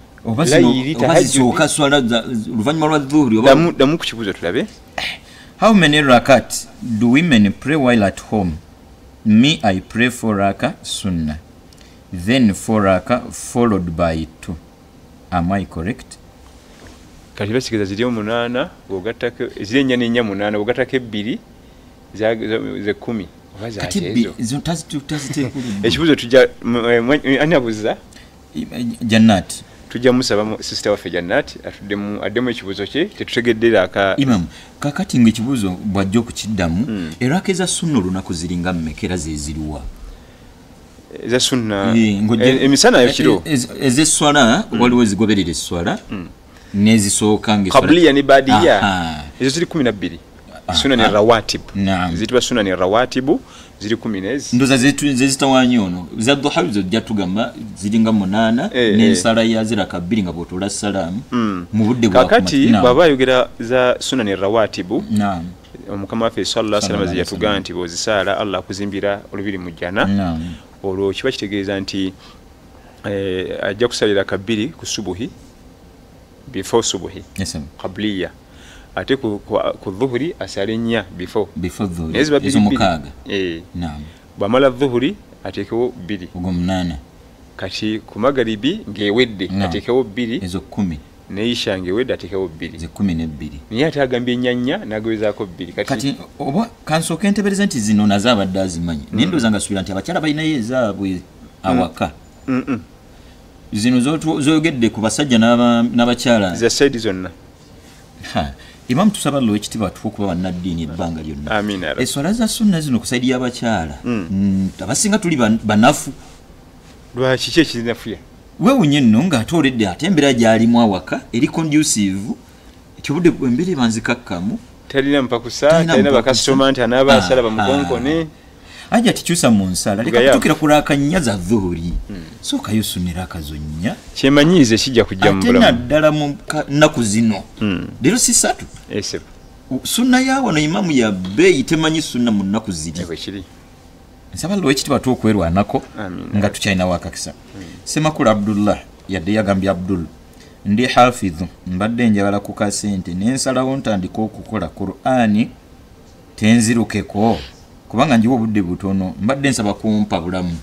obazisoka swala luvanyuma lwa dhuhuri damu ku kibuzo tulabe how many rakat do women pray while at home? Me, I pray 4 raka sunnah, then 4 raka followed by 2. Am I correct? kati basikiza ziri 8 ogatako ziri ennyana ennya 8 ogatako 2 ze 10 obaza ezo tazite ekibuzo tujja anyabuza Jannat tujja musaba sister waffe Jannat addemu ekibuzo kye tetutegeddera aka imam kakati ng'ekibuzo bwajja okukiddamu eraka eza sunna olunaku ziringa mmekera zeziriwa eza sunna emisana ekiro ez'esswala waliwo ezigoberera esswala nezisooka qabliya ne badiya ezo ziri 12 sunna ni rawatib zitwa sunna ni rawatibu ziri 10 ndoza zezitawanyi ono za duha zijja tugamba ziringa 8 n'ensala ya ziraka 2 nga botola salamu mu budde bwa kakati baba yogera za sunna ni rawatibu omukama waffe sallallahu alaihi wasallam zijja tugamba nti bozisala Allah kuzimbira olubiri mu jana olwo kiba kitegeeza nti ajja kusalira kabiri ku subuhi before subuhi qabliya ate ku dhuhuri asale nya before dhuhuri ezo mukaga naam bamala dhuhuri atekewo 2 ogomnana kati ku magaribi ngewedde atekewo 2 ezo 10 neisha ngewedde atekewo 2 ze 12 niye atagambye nyanya nagwezako 2 kati oba kansoke entebereza nti zino nazabadde azimanyi nindoza nga subira nti abakyala balina yezaabwe awaka zino zoyogedde ku basajja n'abakyala za side zonna imam tusaba lo ekitiba tukuba bannaddiini ebbanga lyonna amina eswala za sunna zino ku saidi y'abakyala abasinga tuli banafu lwaki ki ekinafuya weewunye nno ng'atooledde ate embeera gy'alimu awaka eri conducive ekyobudde embeera ebanzikakkamu talina mpakusa talina bakasitoma nti anaaba asala bamukonkone ajja tikyusa mu nsala leka kutukira kulaka nyaza dhuhuri sookayo sunira akazonya kyemanyiize kijja kujja mu bulamu ate naddala mu nnaku zino leero si ssatu sunna yaawano imamu ya bbeeyi temanyi sunna mu nnaku ziri bwekiri nsaba lwekitibwa tukwerwanako nga tukyalinawo akakisa Semakulu Abdullah yadde yagambye Abdul ndi hafidhu mbadde njagala ku kasente nensalawo ntandika okukola Qur'ani tenzirukeko kubanga njiwa obudde butono mbadde nsaba kumpa bulamu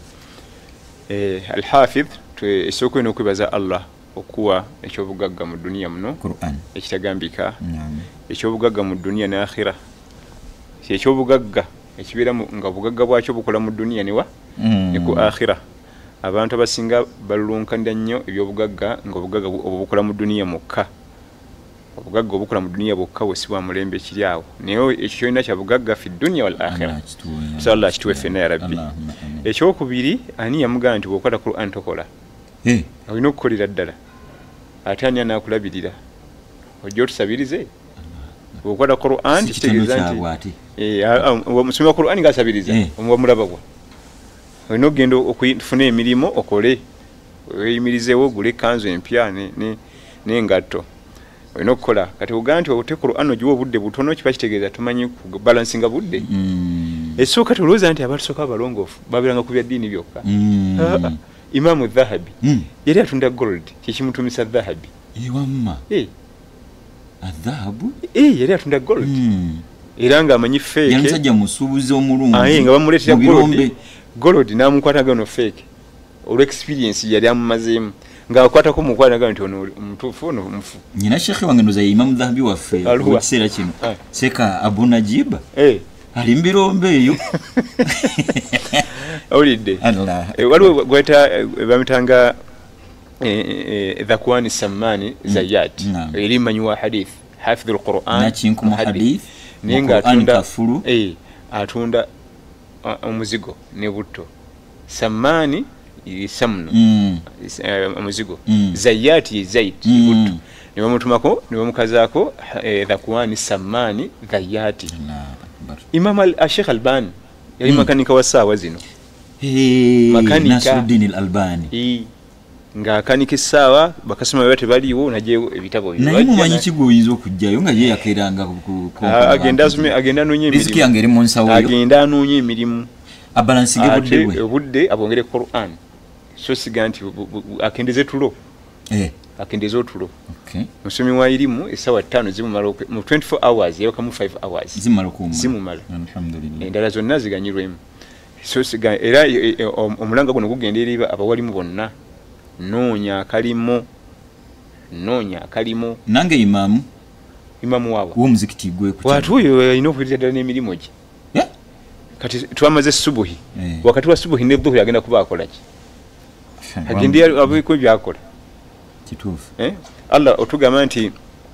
al-hafidh esooka ino okwebaza Allah okuwa ekyobugagga mu duniya muno Qur'an ekitagambika ekyobugagga mu duniya ne akhira ekyobugagga ekibeera nga bugagga bwakyo bukola mu duniya newa ne ku akhira abantu abasinga balulunkanira nnyo ebyobugagga nga obugagga obukola mu duniya mukka obugagga obukola mu duniya bwokka bwesibwa mulembe kiri awo naye ekyo kyolina kya bugagga fi duniya wal akhira sallallahu kituwe fenna ya rabbi ekyokubiri ani yamugamba nti bwokola Qur'an tokola olina okukolera ddala ate ani anaakulabirira ojja otusabirize bwokola Qur'an kitegeeza nti omusomi wa Qur'an ngaasabiriza omulaba gwa olina okugenda okufuna emirimu okole weyimirizeewo ogule kanzu empya n'engatto olina okukola kati ogamba nti ote Qur'an ogiwa obudde butono kiba kitegeeza tumanyi kubalansinga budde esooka tolowooza nti abatusooka abalongoofu babeeranga ku bya ddiini byokka Imamu Dhahabi yali atunda gold kyekimutumisa Dhahabi ewamma adhahabu yali atunda gold era nga amanyi fake yamusajja musuubuzi omulungi nga bamuleetera gold n'amukwataga no fake olw experience yali amumazeemu ng'akwatako mukwataga nti ono omutuufu ono mufu nyina shekhe wange ndoza Imamu Dhahabi waffe mu kiseera kino Seka Abu Najib ali mu birombe eyo awulidde waliwo gweta bamitanga Dhakwani Sammani Zayyat eri manyiwa hadith hafidhu al-Qur'an nakinkumu hadith ninga atunda atunda omuzigo ne butto Sammani samno omuzigo Zayyat Zayd butto ne bamutumako ne bamukazaako Dhakwani Sammani Zayyat Imam al-Sheikh Albani yali makanika wa saawa zino makanika Nasruddin al-Albani nga akanika essaawa bakasoma bwe tebaliwo najeewo ebitabo byo naye mumanyi kigoyinza okujjayo nga ye yakeranga agenda anoonya emirimu yange eri mu nsawo agenda anoonya emirimu abalansinge budde abongere Qur'an so siga nti akendeze tulo akendeze otulo musomi wa irimu essaawa 5 zimumala mu 24 hours yewakamu 5 hours zimumala alhamdulillah endala zonna ziganyirwemu so siga era omulanga guno gugenda eri abawalimu bonna noonya akalimo nange imamu waabwe w'omuzikiti gwe watu oyo alina okuwulira ddala n'emirimu gye kati twamaze subuhi wakati wa subuhi ne dhuhuri agenda kuba akolaki agende abeeko ebyakola kituufu Allah otugamba nti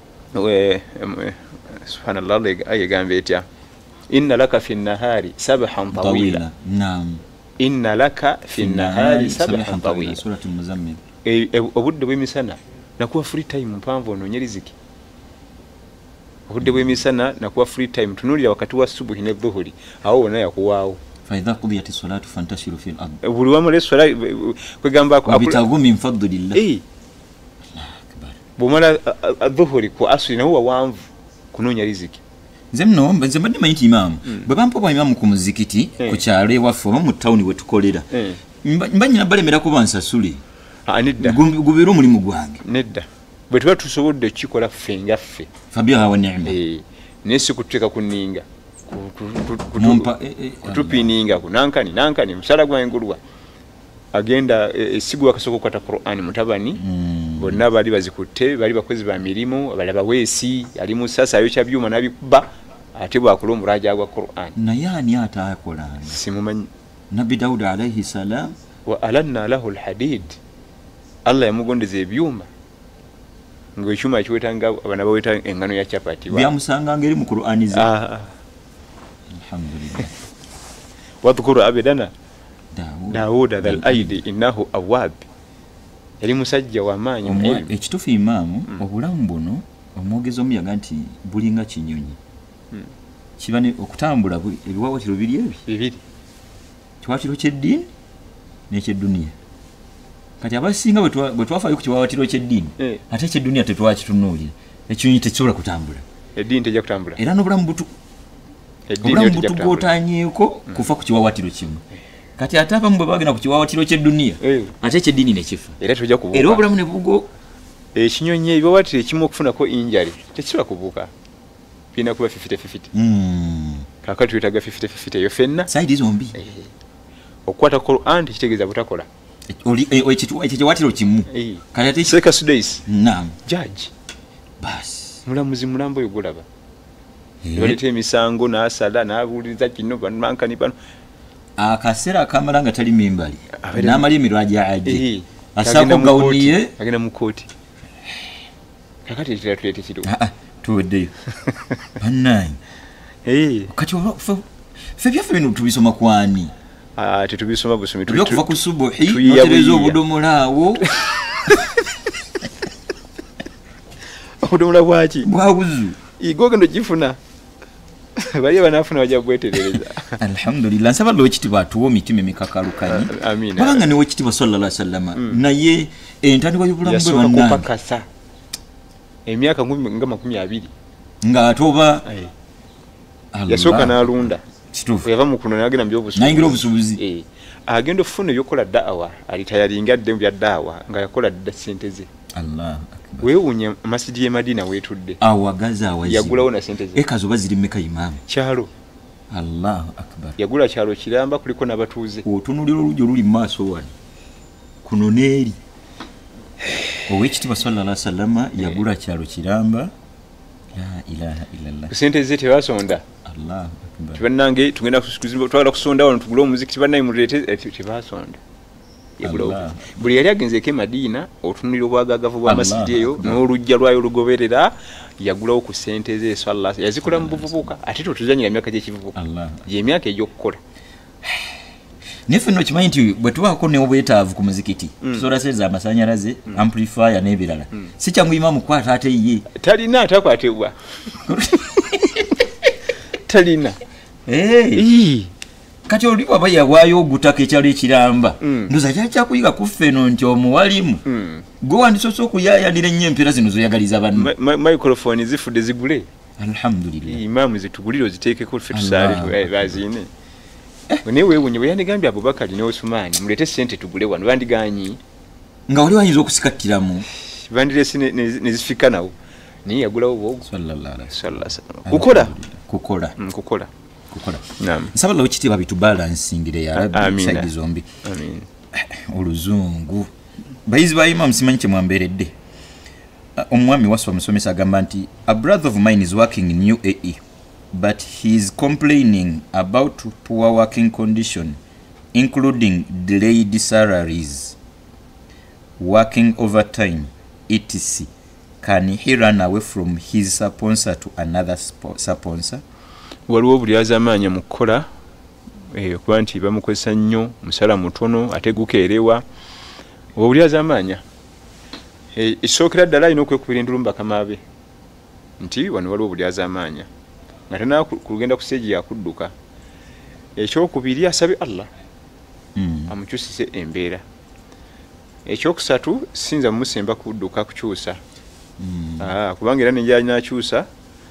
subhanallah ayegambye etya inna laka fi nnahari sabhan tawila inna laka fi nnahari sabhan tawila surati Muzammil obudde bw'emisana nakuwa free time mpanvu onoonye riziki obudde bw'emisana nakuwa free time tunuulira wakati wa subuhi ne dhuhuri awo wonna yakuwaawo فإذا قضيت الصلاة فانتشروا في الأرض buli wamala essola kwegamba wabtaghu min fadlillah Allah akbar bumala dhuhuri ku asri nawo wawanvu kunoonya riziki nze mbadde manyi nti imamu bwe bampa imamu ku muzikiti ku kyalo ewaffe oba mu tawuni we tukolera mba nyina balemera kuba nsasule nedda gubeera omulimu gwange nedda bwe tuba tusobodde okukikola ffe ngaffe fabiha wa ni'ma naye si kututeeka kuninga kutupininga nankani musala gwengulwa agenda esigu akasoko kwata Qur'ani mutabani bonna bali bazikutte bali bakozi ba mirimu abalaba weesi ali musasa ayo kyabyuma nabikuba ate bwakula omuraja gwa Qur'an naye ani ataakola simumanyi Nabi Daud alayhi salam wa alanna lahu alhadid Allah yamugondeza ebyuma ng'ekyuma kiwetanga abana baweta engano ya chapati byamusanga ngeri mu Qur'ani alhamdulillah wadhkuru abidana Daud dhal aidi innahu awwab yali musajja wa maanyi ekitufu imamu obulamu buno omwogezi omuyaga nti bulinga kinyonyi kibane okutambula ebiwawatiro biri bibiri kiwawatiro ky'eddiini n'ekyedduniya kati abasinga bwe twafaayo ku kiwawatiro ky'eddiini ate ekyedduniya tetwakitunuulira ekinyonyi tekisobola kutambula eddiini tejja kutambula era n'obulamu butugotanyeeko kufa ku kiwawatiro kimu kati ate abamu bwe bagenda ku kiwawatiro ky'edduniya ate ekyeddini ne kifa era obulamu ne bugo ekinyonyi ebiwawatiro ekimu okufunako injari tekisobola kubuuka birina kuba 50-50 kakati twetaaga 50-50 eyo fenna saidi zombi okukwata Quran tekitegeeza butakola ekyo kiwawatiro kimu kati ate Seka Sudeis naam judge basi mulamuzi mulambo oyo gulaba yoleta emisango n'asala n'abuuliriza kino banankani bano akaseera akamala nga tali mimbali n'amala emirwaja aje asaako gawuniye agenda mu kooti kakati ekirala tuleete kiro tuweddeyo bannayi kati ffe byaffe bino tubisoma kwani tetubisoma busomi kuva ku subuhi notereza obudomola awo obudomola bwaki bwawuzu igogendo gifuna bali banafuna bajja bweterereza alhamdulillah nsaba lo ekitibwa atuwa omitima emikakalukanyi kubanga newe ekitibwa sallallahu alaihi wasallam naye entandikwa y'obulamu bwe bannange emyaka 20 nga atoba yasooka n'alunda kituufu yava mu kuno n'agenda mu by'obusuubuzi nayingira obusuubuzi agenda okufuna ebyokukola daawa alitayalingadde mu bya daawa nga yakola dda ssente ze allah weewuunya masjidi y'e Madina weetudde awagaza awazi yagulawo na ssente ze eka zoba ziri mmeka imaamu kyalo allahu akbar yagula kyalo kiramba kuliko n'abatuuze otunulira olujja oluli mu maaso wano kuno n'eri owekitiibwa sallallahu alaihi wasallam yagula kyalo kiramba la ilaha illallah ssente ze tebasonda allahu akbar tibannange tugenda twagala kusonda wano tugule omuziki tibannaye muleete tebasonda buli yali agenzeeko e Madina otunulira obwagagavu bwa masjidi eyo n'olujja lwayo olugoberera yagulawo ku ssente ze sallallahu yazikola mu buvubuka ate totuzanyira myaka gy'ekivubuka gy'emyaka egy'okukola naye fenno kimanyi nti bwe tubaako n'obwetaavu ku muzikiti tusobola seeza amasanyalaze amplifier n'ebirala si kyangu imamu kukwata ate ye talina atakwatebwa talina kati oli waba yawaayo ogutaka ekyalo ekiramba ndoza kyali kyakuyiga ku ffeno nti omuwalimu gwe wandisoose okuyaayanira ennyo empeera zino zoyagaliza banno microphone zifudde zigule alhamdulillah imaamu zitugulire oziteekeko ffe tusaale baziine naye weewunye bwe yandigambye Abubakari ne Osumaani muleete ssente tugule wano bandiganyi nga wali wayinza okusikatiramu bandireesi ne zifika nawo naye yagulawo bwogu kukola nsaba lawo kitiibwa bitubalansingire ya rabbi saidi zombi oluzungu bayizi ba imamu simanyi kye mwambeeredde omwami waswa musomesa agamba nti a brother of mine is working in UAE but he is complaining about poor working condition including delayed salaries, working overtime, etc. Can he run away from his sponsor to another sponsor? Waliwo buli azamanya mu kukola kuba nti bamukozesa nnyo musala mutono ate gukeerewa obuli azamanya ekisookera ddala alina okwekubira endulu bakamabe nti wano waliwo buli azamanya nga tena kugenda ku stage yakudduka ekyokubiri asabe Allah amukyusise embeera ekyokusatu sinza mumusemba kudduka kukyusa kubanga era nenjala nakyusa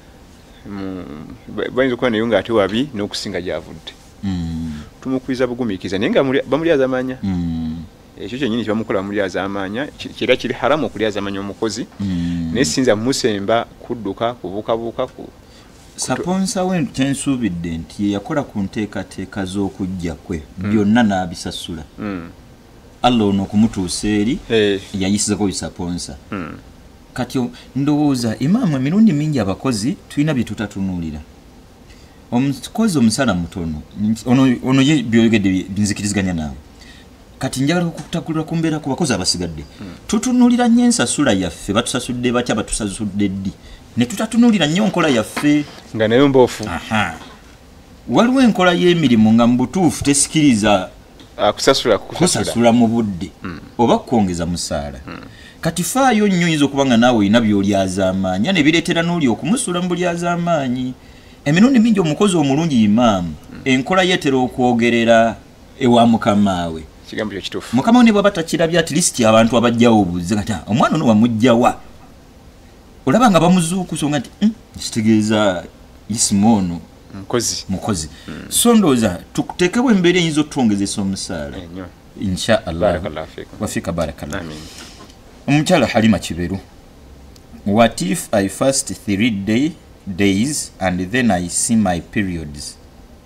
bayinza okuba nayo nga ate wabi n'okusinga gyavudde tumukwiza bugumiikiza naye nga bamulyaza amanya ekyo kyennyini kyebamukola bamulyaza amanya kira kiri haramu okulyaza amanya omukozi naye sinza mumusemba kudduka kubuukabuuka saponsa we kyensuubidde nti yeyakola ku nteekateeka z'okujja kwe byonna n'abisasula Allah ono okumutuusa eri yayisizako bisaponsa kati ndowooza imaamu emirundi mingi abakozi tulina bye tutatunuulira omukozi omusala mutono ono ye byogedde binzikiriziganya naawe kati njagala okutakulira ku mbeera ku bakozi abasigadde tutunuulira nnyo ensasula yaffe batusasudde batya batusasudde ddi ne tutatunuulira nnyo nkola yaffe nga nayo mboofu waliwo enkola y'emirimu nga mu butuufu tesikiriza kusasula mu budde oba kukwongeza musaala kati faayo nnyo oyinza okuba nga naawe olina by'olyaza amaanyi ne bireetera n'oli okumusula mu bulyaza amaanyi emirundi mingi omukozi omulungi imaamu enkola yetera okwogerera ewa mukamawe kigambo kyo kituufu mukama ne bwaba takirabye at least abantu abajjawo obuze kati omwana ono wamujjawa olaba nga bamuzuukusa nga nti kitegeeza isimono mukozi so ndowooza tuteekebwa embeera eyinza otwongezesa omusaala inshallah wafika barakallah omukyala Halima Kiberu what if I fast 3 days and then I see my periods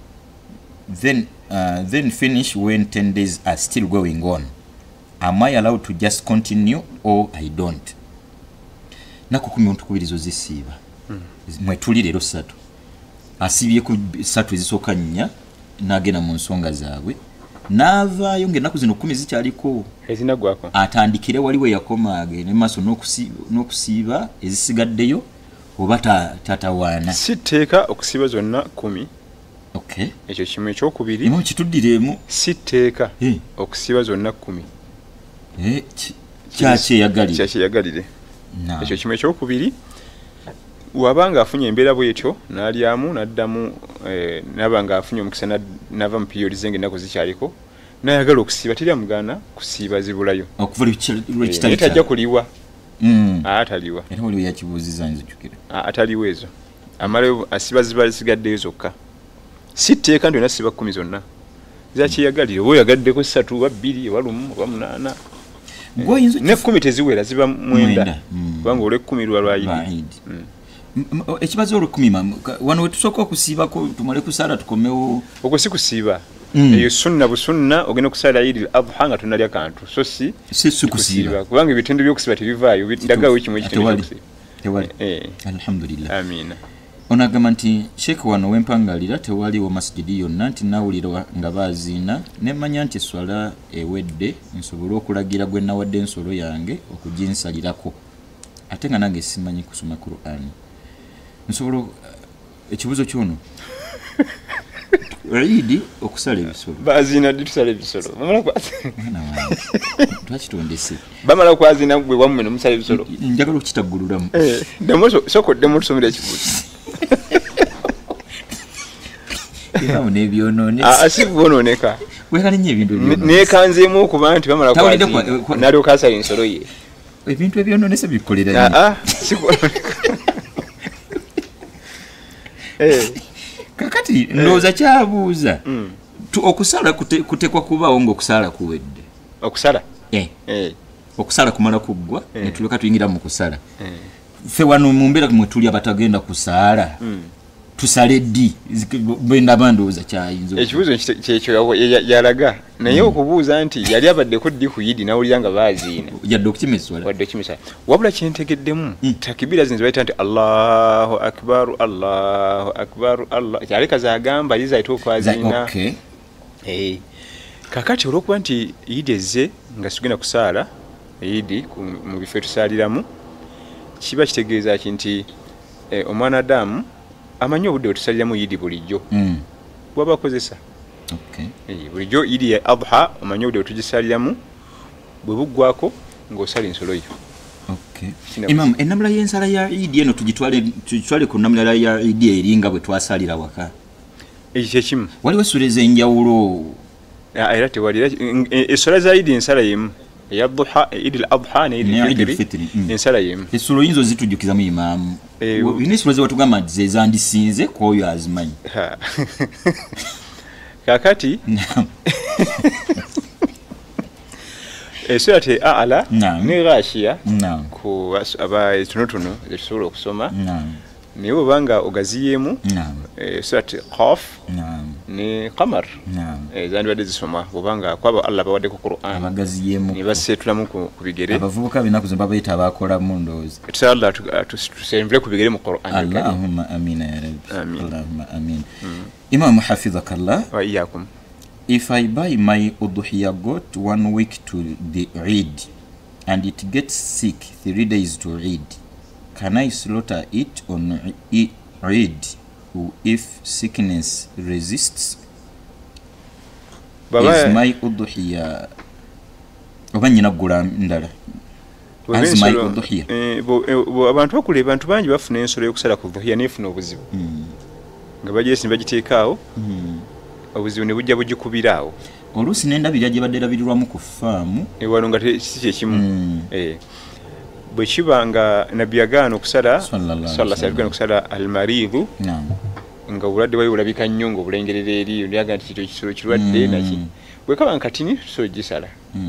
then finish when 10 days are still going on am I allowed to just continue or I don't nako 12 zisiiba mwetuli lero 3 asibye ku 3 ezisooka nnya nagenda mu nsonga zaabwe naavaayo ng'ennaku zino 10 zikyaliko ezinagwako atandikire waliwo yakoma agende maaso n'okusiiba ezisigaddeyo oba tatawaana siteeka okusiiba zonna 10 okay ekyo kimu ekyokubiri imu kituddireemu siteeka okusiiba zonna 10 kyakyeyagalire ekyo kimu ekyokubiri wabanga afunye embeera bwetyo n'alyamu n'addamu nabanga afunye omukisa nava mu period zenge ennaku zikyaliko nayagala okusiiba teryamugana kusiiba zibulayo tajja kuliwa ataliwa era waliwo yakibuuziza nzijukira ataliwo ezo amalayo asiba zisigaddeyo zokka si tteeka nti nasiba 10 zonna zakyeyagalire oba oyagaddeko 3 oba 2 oba 1 oba 8 ne 10 teziwera ziba 9 kubanga olwe 10 lwalwayidi ekibazo olukumima wano wetusooka okusiibako tumale kusaala tukomewo okwo si kusiiba eyo sunna busunna ogenda kusaala Eid al-Adha nga tunalya kantu so si kusiiba kubanga ebitendo by'okusiiba tebivaayo ndagawo ekimu ekitendo tewali alhamdulillah amina onagamba nti sheekh wano wempangalira tewaliwo masjidi yonna nti nawulira nga baaziina nemanya nti eswala ewedde nsobole okulagira gwe nawadde ensolo yange okuginsalirako ate nga nange simanyi kusoma Qur'an nsobolo ekibuzo kyono Eid okusala ebisolo baazina ditusala ebisolo bamala kwazina twakitondese bamala kwazina gwe wammwe nomusala ebisolo njagala okitaggululamu demoso soko demo tusomera ekibuzo ino nebyonone asibononeka wekali nnyo ebintu nekanzeemu okuba nti bamala kwazina nalyo kasala ensolo ye ebintu ebyononese bikolera sikwononeka kakati ndowooza kyabuuza okusala kutekwa kubaawo ng'okusala kuwedde okusala okusala kumala kuggwa netuleka tuyingira mu kusala ffe wano mu mbeera mwe tuli abatagenda kusaala tusale ddi bendaba ndowooza kyayinza ekibuuzo kyekyo yalaga naye okubuuza nti yali abaddeko ddi ku Eid nawulira nga baaziina yadde okukimiswala wabula kyentegeddemu takibira zino zibayita nti Allahu akbar Allahu akbar Allah kyaleka zagamba lizaita okwaziina kakati olwokuba nti Eid ezze nga sigenda kusaala Eid mu bifo tusaaliramu kiba kitegeeza nti omwana Adamu amanyi obudde wetusaliramu Eid bulijjo bwaba akozesa bulijjo Eid al-Adha amanyi obudde wetugisaliramu bwe buggwako ng'osala ensolo yo Imam ennamula y'ensala ya Eid eno tugitwale ku nnamula ya Eid eringa bwe twasalira waka ekyo kyekimu waliwo essula ez'enjawulo era tewali essula za Eid ensala yemu Eid al-Adha ne Eid al-Fitr ensala yemu essula oyinza ozitujjukizamu imaamu ine essula ze watugamba nti zezandisinze ku oyo azimanyi kakati essula te ala ne Ghashiya ku abatonotono ekisobola okusoma naye obanga ogaziyeemu surat Qaf ne Qamar zandibadde zisoma obanga kwaba Allah bawaddeko Qur'an abagaziyeemu ne baseetulamu ku bigere abavubuka binaku zino babayita abakolamu ndowooza tusala tusenvule ku bigere mu Qur'an Allahumma amina ya rabbi Allahumma amin Imam hafizakallah wa iyyakum if I buy my udhiya goat 1 week to the Eid and it gets sick 3 days to Eid, can I slaughter it on Eid if sickness resists? Is my udhiya obanyina gula ndala as my udhiya abantu bakule bantu bangi bafuna ensolo yokusala ku udhiya nefuna obuzibu nga bagyesi bagiteekaawo obuzibu ne bujja bugikubiraawo oluusi n'endabirira gye badde rabirirwamu ku faamu wano nga si kyekimu bwe kiba nga nabbi yagaana okusala okusala almaridu nga obulwadde bwayo bulabika nnyo nga obulengerera eri ndyaga nti kito ekisolo kirwadde naki bwekaba nga katini tusobola gisala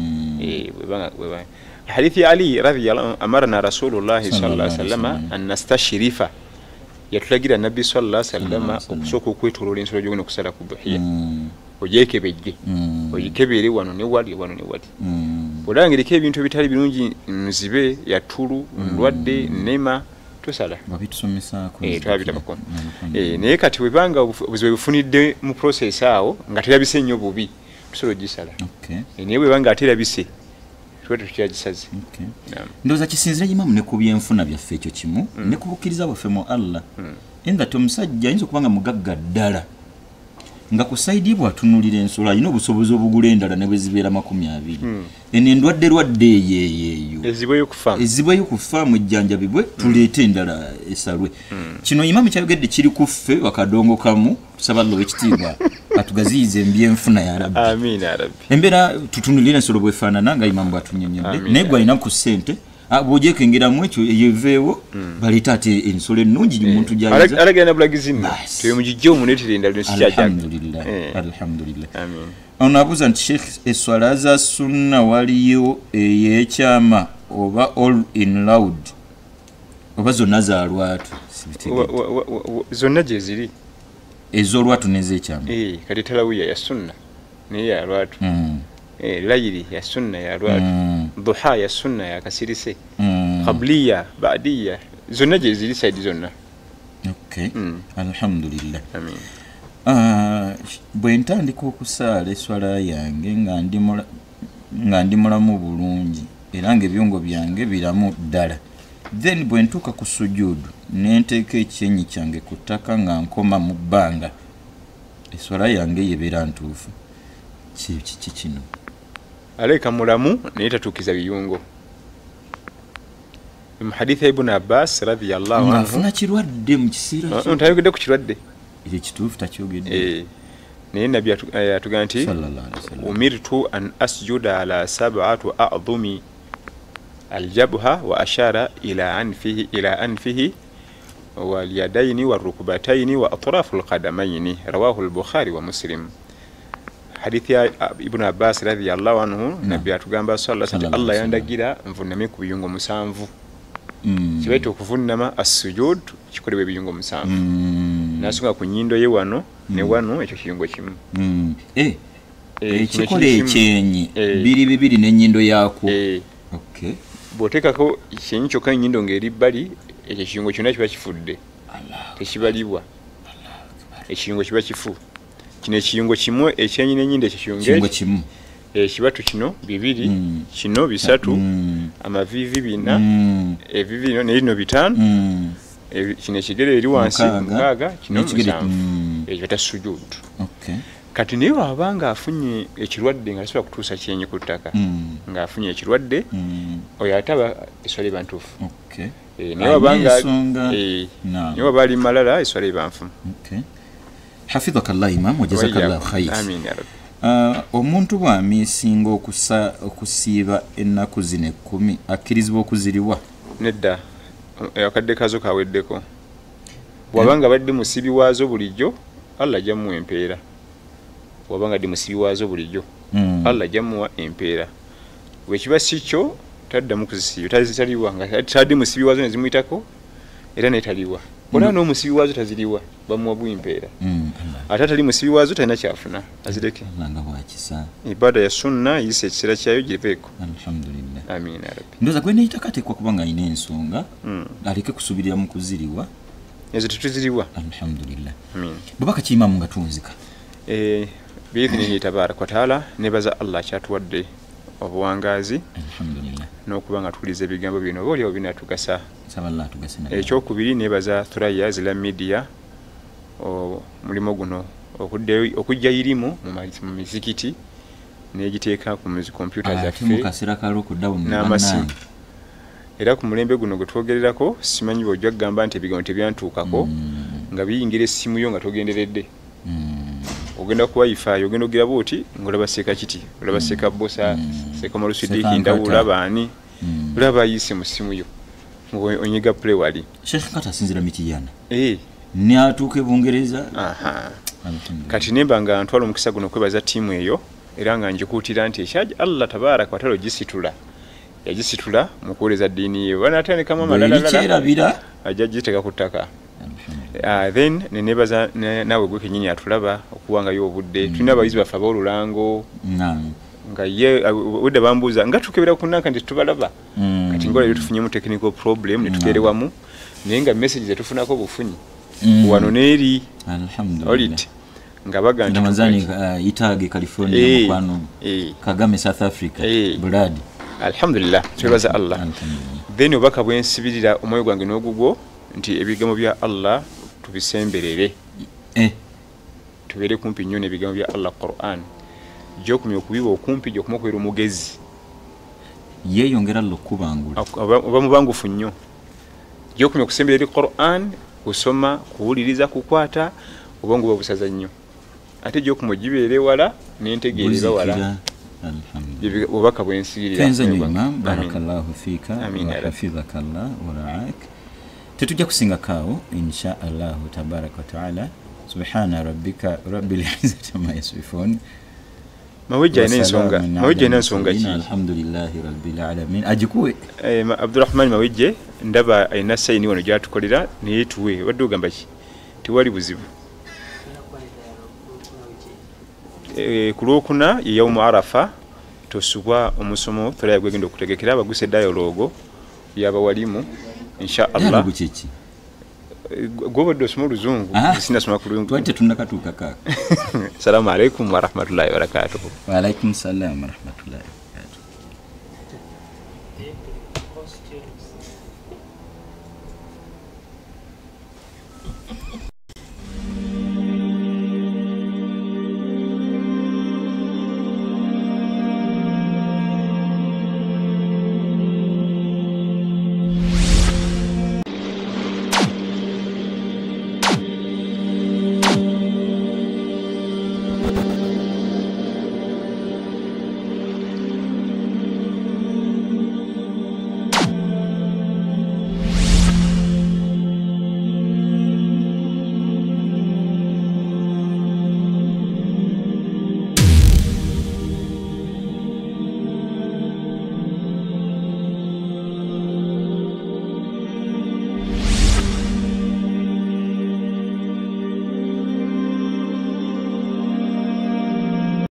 hadithi ya ali radiyallahu anhu amarna rasulullahi sallallahu alaihi wasallam an nastashrifa yatulagira nabbi sallallahu alaihi wasallam okusooka okwetoloola ensolo gy'ogenda okusala ku dhuhiya ogyekebejje ogikebere wano ne wali olangiriko ebintu ebitali birungi nzibe yatulu ndwadde nema tusala twabitabako naye kati webanga obuzibu bufunidde mu process awo nga terabise nnyo bubi tusobola ogisala naye webanga ate erabise tukyagisaze ndowooza kisinzira imamu ne ku byenfuna byaffe ekyo kimu ne ku bukkiriza bwaffe mu Allah endati omusajja ayinza okuba nga mugagga ddala nga ku saidi bw'atunulira ensolo alina obusobozi obugula endala ne bwe zibeera 20 eno endwadde eyeeyo ezibweyo ku faamu ejjanjabibwe tuleete endala esalwe kino imamu kyayogedde kiri ku ffe wakadongo kamu tusaba Allah ekitiibwa atugaziyize mbyenfuna ya rabbi embeera tutunulira ensolo bwefaanana nga imamu bw'atunnyonnyodde naye gwe alina ku ssente bw'ogyekengeramu ekyo eyeveewo baleeta ate ensolo ennungi muntu gyalagala na bulagizi nno temugijja omuneetera endala alhamdulillah ono abuuza nti sheikh eswala za sunna waliyo ey'ekyama oba all in loud oba zonna za lwatu zonna gye ziri ez'olwatu n'ez'ekyama kati talawiya ya sunna naye ya lwatu layiri ya sunna ya lwatu duha ya sunna ya kasirise qabliya ba'diya zonna gye ziri saidi zonna alhamdulillah bwe ntandika okusaala eswala yange nga ndi mulamu bulungi era ng'ebyongo byange biramu ddala then bwe ntuuka ku sujudu nenteeka ekyenyi kyange ku ttaka nga nkoma mu bbanga eswala yange yebeera ntuufu kiki kino aleka mulamu naye tatuukiza biyungo mu haditha ibn Abbas radiyallahu anhu afuna kirwadde mu kiseera ntayogedde ku kirwadde ekituufu takyogedde naye nabbi atugamba nti umirtu an asjuda ala sab'ati a'dhumi aljabha wa ashara ila anfihi walyadaini warukbataini wa atrafu alqadamaini rawahu al-Bukhari wa Muslim. Hadithi ya Ibn Abbas radhiyallahu anhu nabbi atugamba sallallahu alaihi wasallam Allah yandagira nvuname ku biyungo 7 kibaito okuvunnama as-sujud kikolebwe biyungo 7 nasunga ku nyindo ye wano ne wano ekyo kiyungo kimu ekikole ekyenyi bibiri n'ennyindo yaako okay botekako ekyenyi kyokka ennyindo ng'eri bbali ekyo kiyungo kyonna kiba kifudde tekibalibwa ekiyungo kiba kifu kino ekiyungo kimu ekyenyi n'ennyindo ekyo kiyungo kimu ekibatu kino bibiri kino bisatu amavivi bina evivi bino n'ebino 5 kino ekigere eri wansi 6 kino 7 ekyo bata sujud kati naye wabanga afunye ekirwadde nga tasobola kutuusa kyenyi ku ttaka ng'afunye ekirwadde oyo ataba eswala eba ntuufu naye wabanga naye waba ali malala eswala eba nfumu hafidhaka Allah imam wajazakallahu khayr amin ya rabbi omuntu bw'amiisinga okusiiba ennaku zino 10 akkirizibwa okuziriwa nedda akadde kazo kaweddeko bwabanga badde musibi waazo bulijjo Allah jamuwa empeera wabanga ddi musibi waazo bulijjo Allah jamuwa empeera wekiba sikyo taddamu kuzisiiba tazitaliwa nga tadde musibi waazo nezimuyitako era netaliwa olaba n'omusibi waazo taziriwa bamuwa bwimpeera ate atali musibi waazo talina kyafuna azireke ibada ya sunna yise ekiseera kyayo giveeko alhamdulillah amin ya rabbi ndoza gwe neeyitakateekwa kubanga alina ensonga aleke kusubirira mu kuziriwa ezo tetuziriwa alhamdulillah bubaka kiimamu nga tunzika biidhinihi tabaraka wataala nebaza Allah kyatuwadde obuwangazi alhamdulillah n'okuba nga tuwuliza ebigambo bino oba oliawo binatugasa ekyokubiri nebaza Thuraya Zila Media mulimo guno okujja irimu mu mizikiti n'egiteeka ku kompyuta zaffe n'amasimu era ku mulembe guno gwe twogererako simanyi bw'ojja kugamba nti ebigambo tebyantuukako nga biyingira essimu yo nga togenderedde ogenda ku wifi ogenda ogira bwoti ngolaba seka kiti olaba seka bosa seka malusidiki ndawula baani olaba yise mu ssimu yo onyiga play wali Sheikh kata sinzira mitiyana ni atuke Bungereza kati nemba nga ntwala omukisa guno kwebaza tiimu eyo era nga njikuutira nti ekyaji Allah tabaraka watalo gisitula yagisitula mu kuwoleza ddiini ye wanatandikamu amalala ajja giteka ku ttaka then nenebaza nawe gwe kenyini atulaba okuwangayo obudde tulina abayizi baffe ab'olulango nga ye wedde bambuuza nga tukebera ku nanka nti tubalaba kati ngola ebyo tufunyemu technical problem ne tugere wamu naye nga message zetufunako bufunyi wano neeri alhamdulillah nga baga nti Ramazani Itage California mukwano Kagame South Africa Brad alhamdulillah twebaza Allah then obaka bwensibirira omwoyo gwange n'ogugwo nti ebigambo bya Allah tubisemberere tubere kumpi nnyo n'ebigambo bya Allah Quran jokumya okubiba okumpi jokumokwera omugezi yeyongera lokubangula oba mubangufu nnyo jokumya okusemberera Quran kusoma kuwuliriza kukwata obongo babusaza nnyo ate jokumya gibeere wala n'entegeerera wala obubaka bwensirira kenza nnyo imam barakallahu fika wa hafidhakallah wa ra'ak tetujja kusinga kaawo insha Allah tabaraka wa taala subhana rabbika rabbil izzati amma yasifun mawejja n'ensonga ki alhamdulillahi rabbil alamin ajikuwe Abdurrahman mawejje ndaba ayina sayini wano gyatukolera naye tuwe wadde ogamba ki tiwali buzibu ku Lwokuna ye yawmu Arafa tosubwa omusomo tulaya gwegenda okutegekera abaguse dialogue y'abawalimu insha Allah gobodde osoma oluzungu sinasoma ku luzungu twate tunakatuuka kaka assalamu alaikum wa rahmatullahi wa barakatuh wa alaikum salam wa rahmatullahi wa barakatuh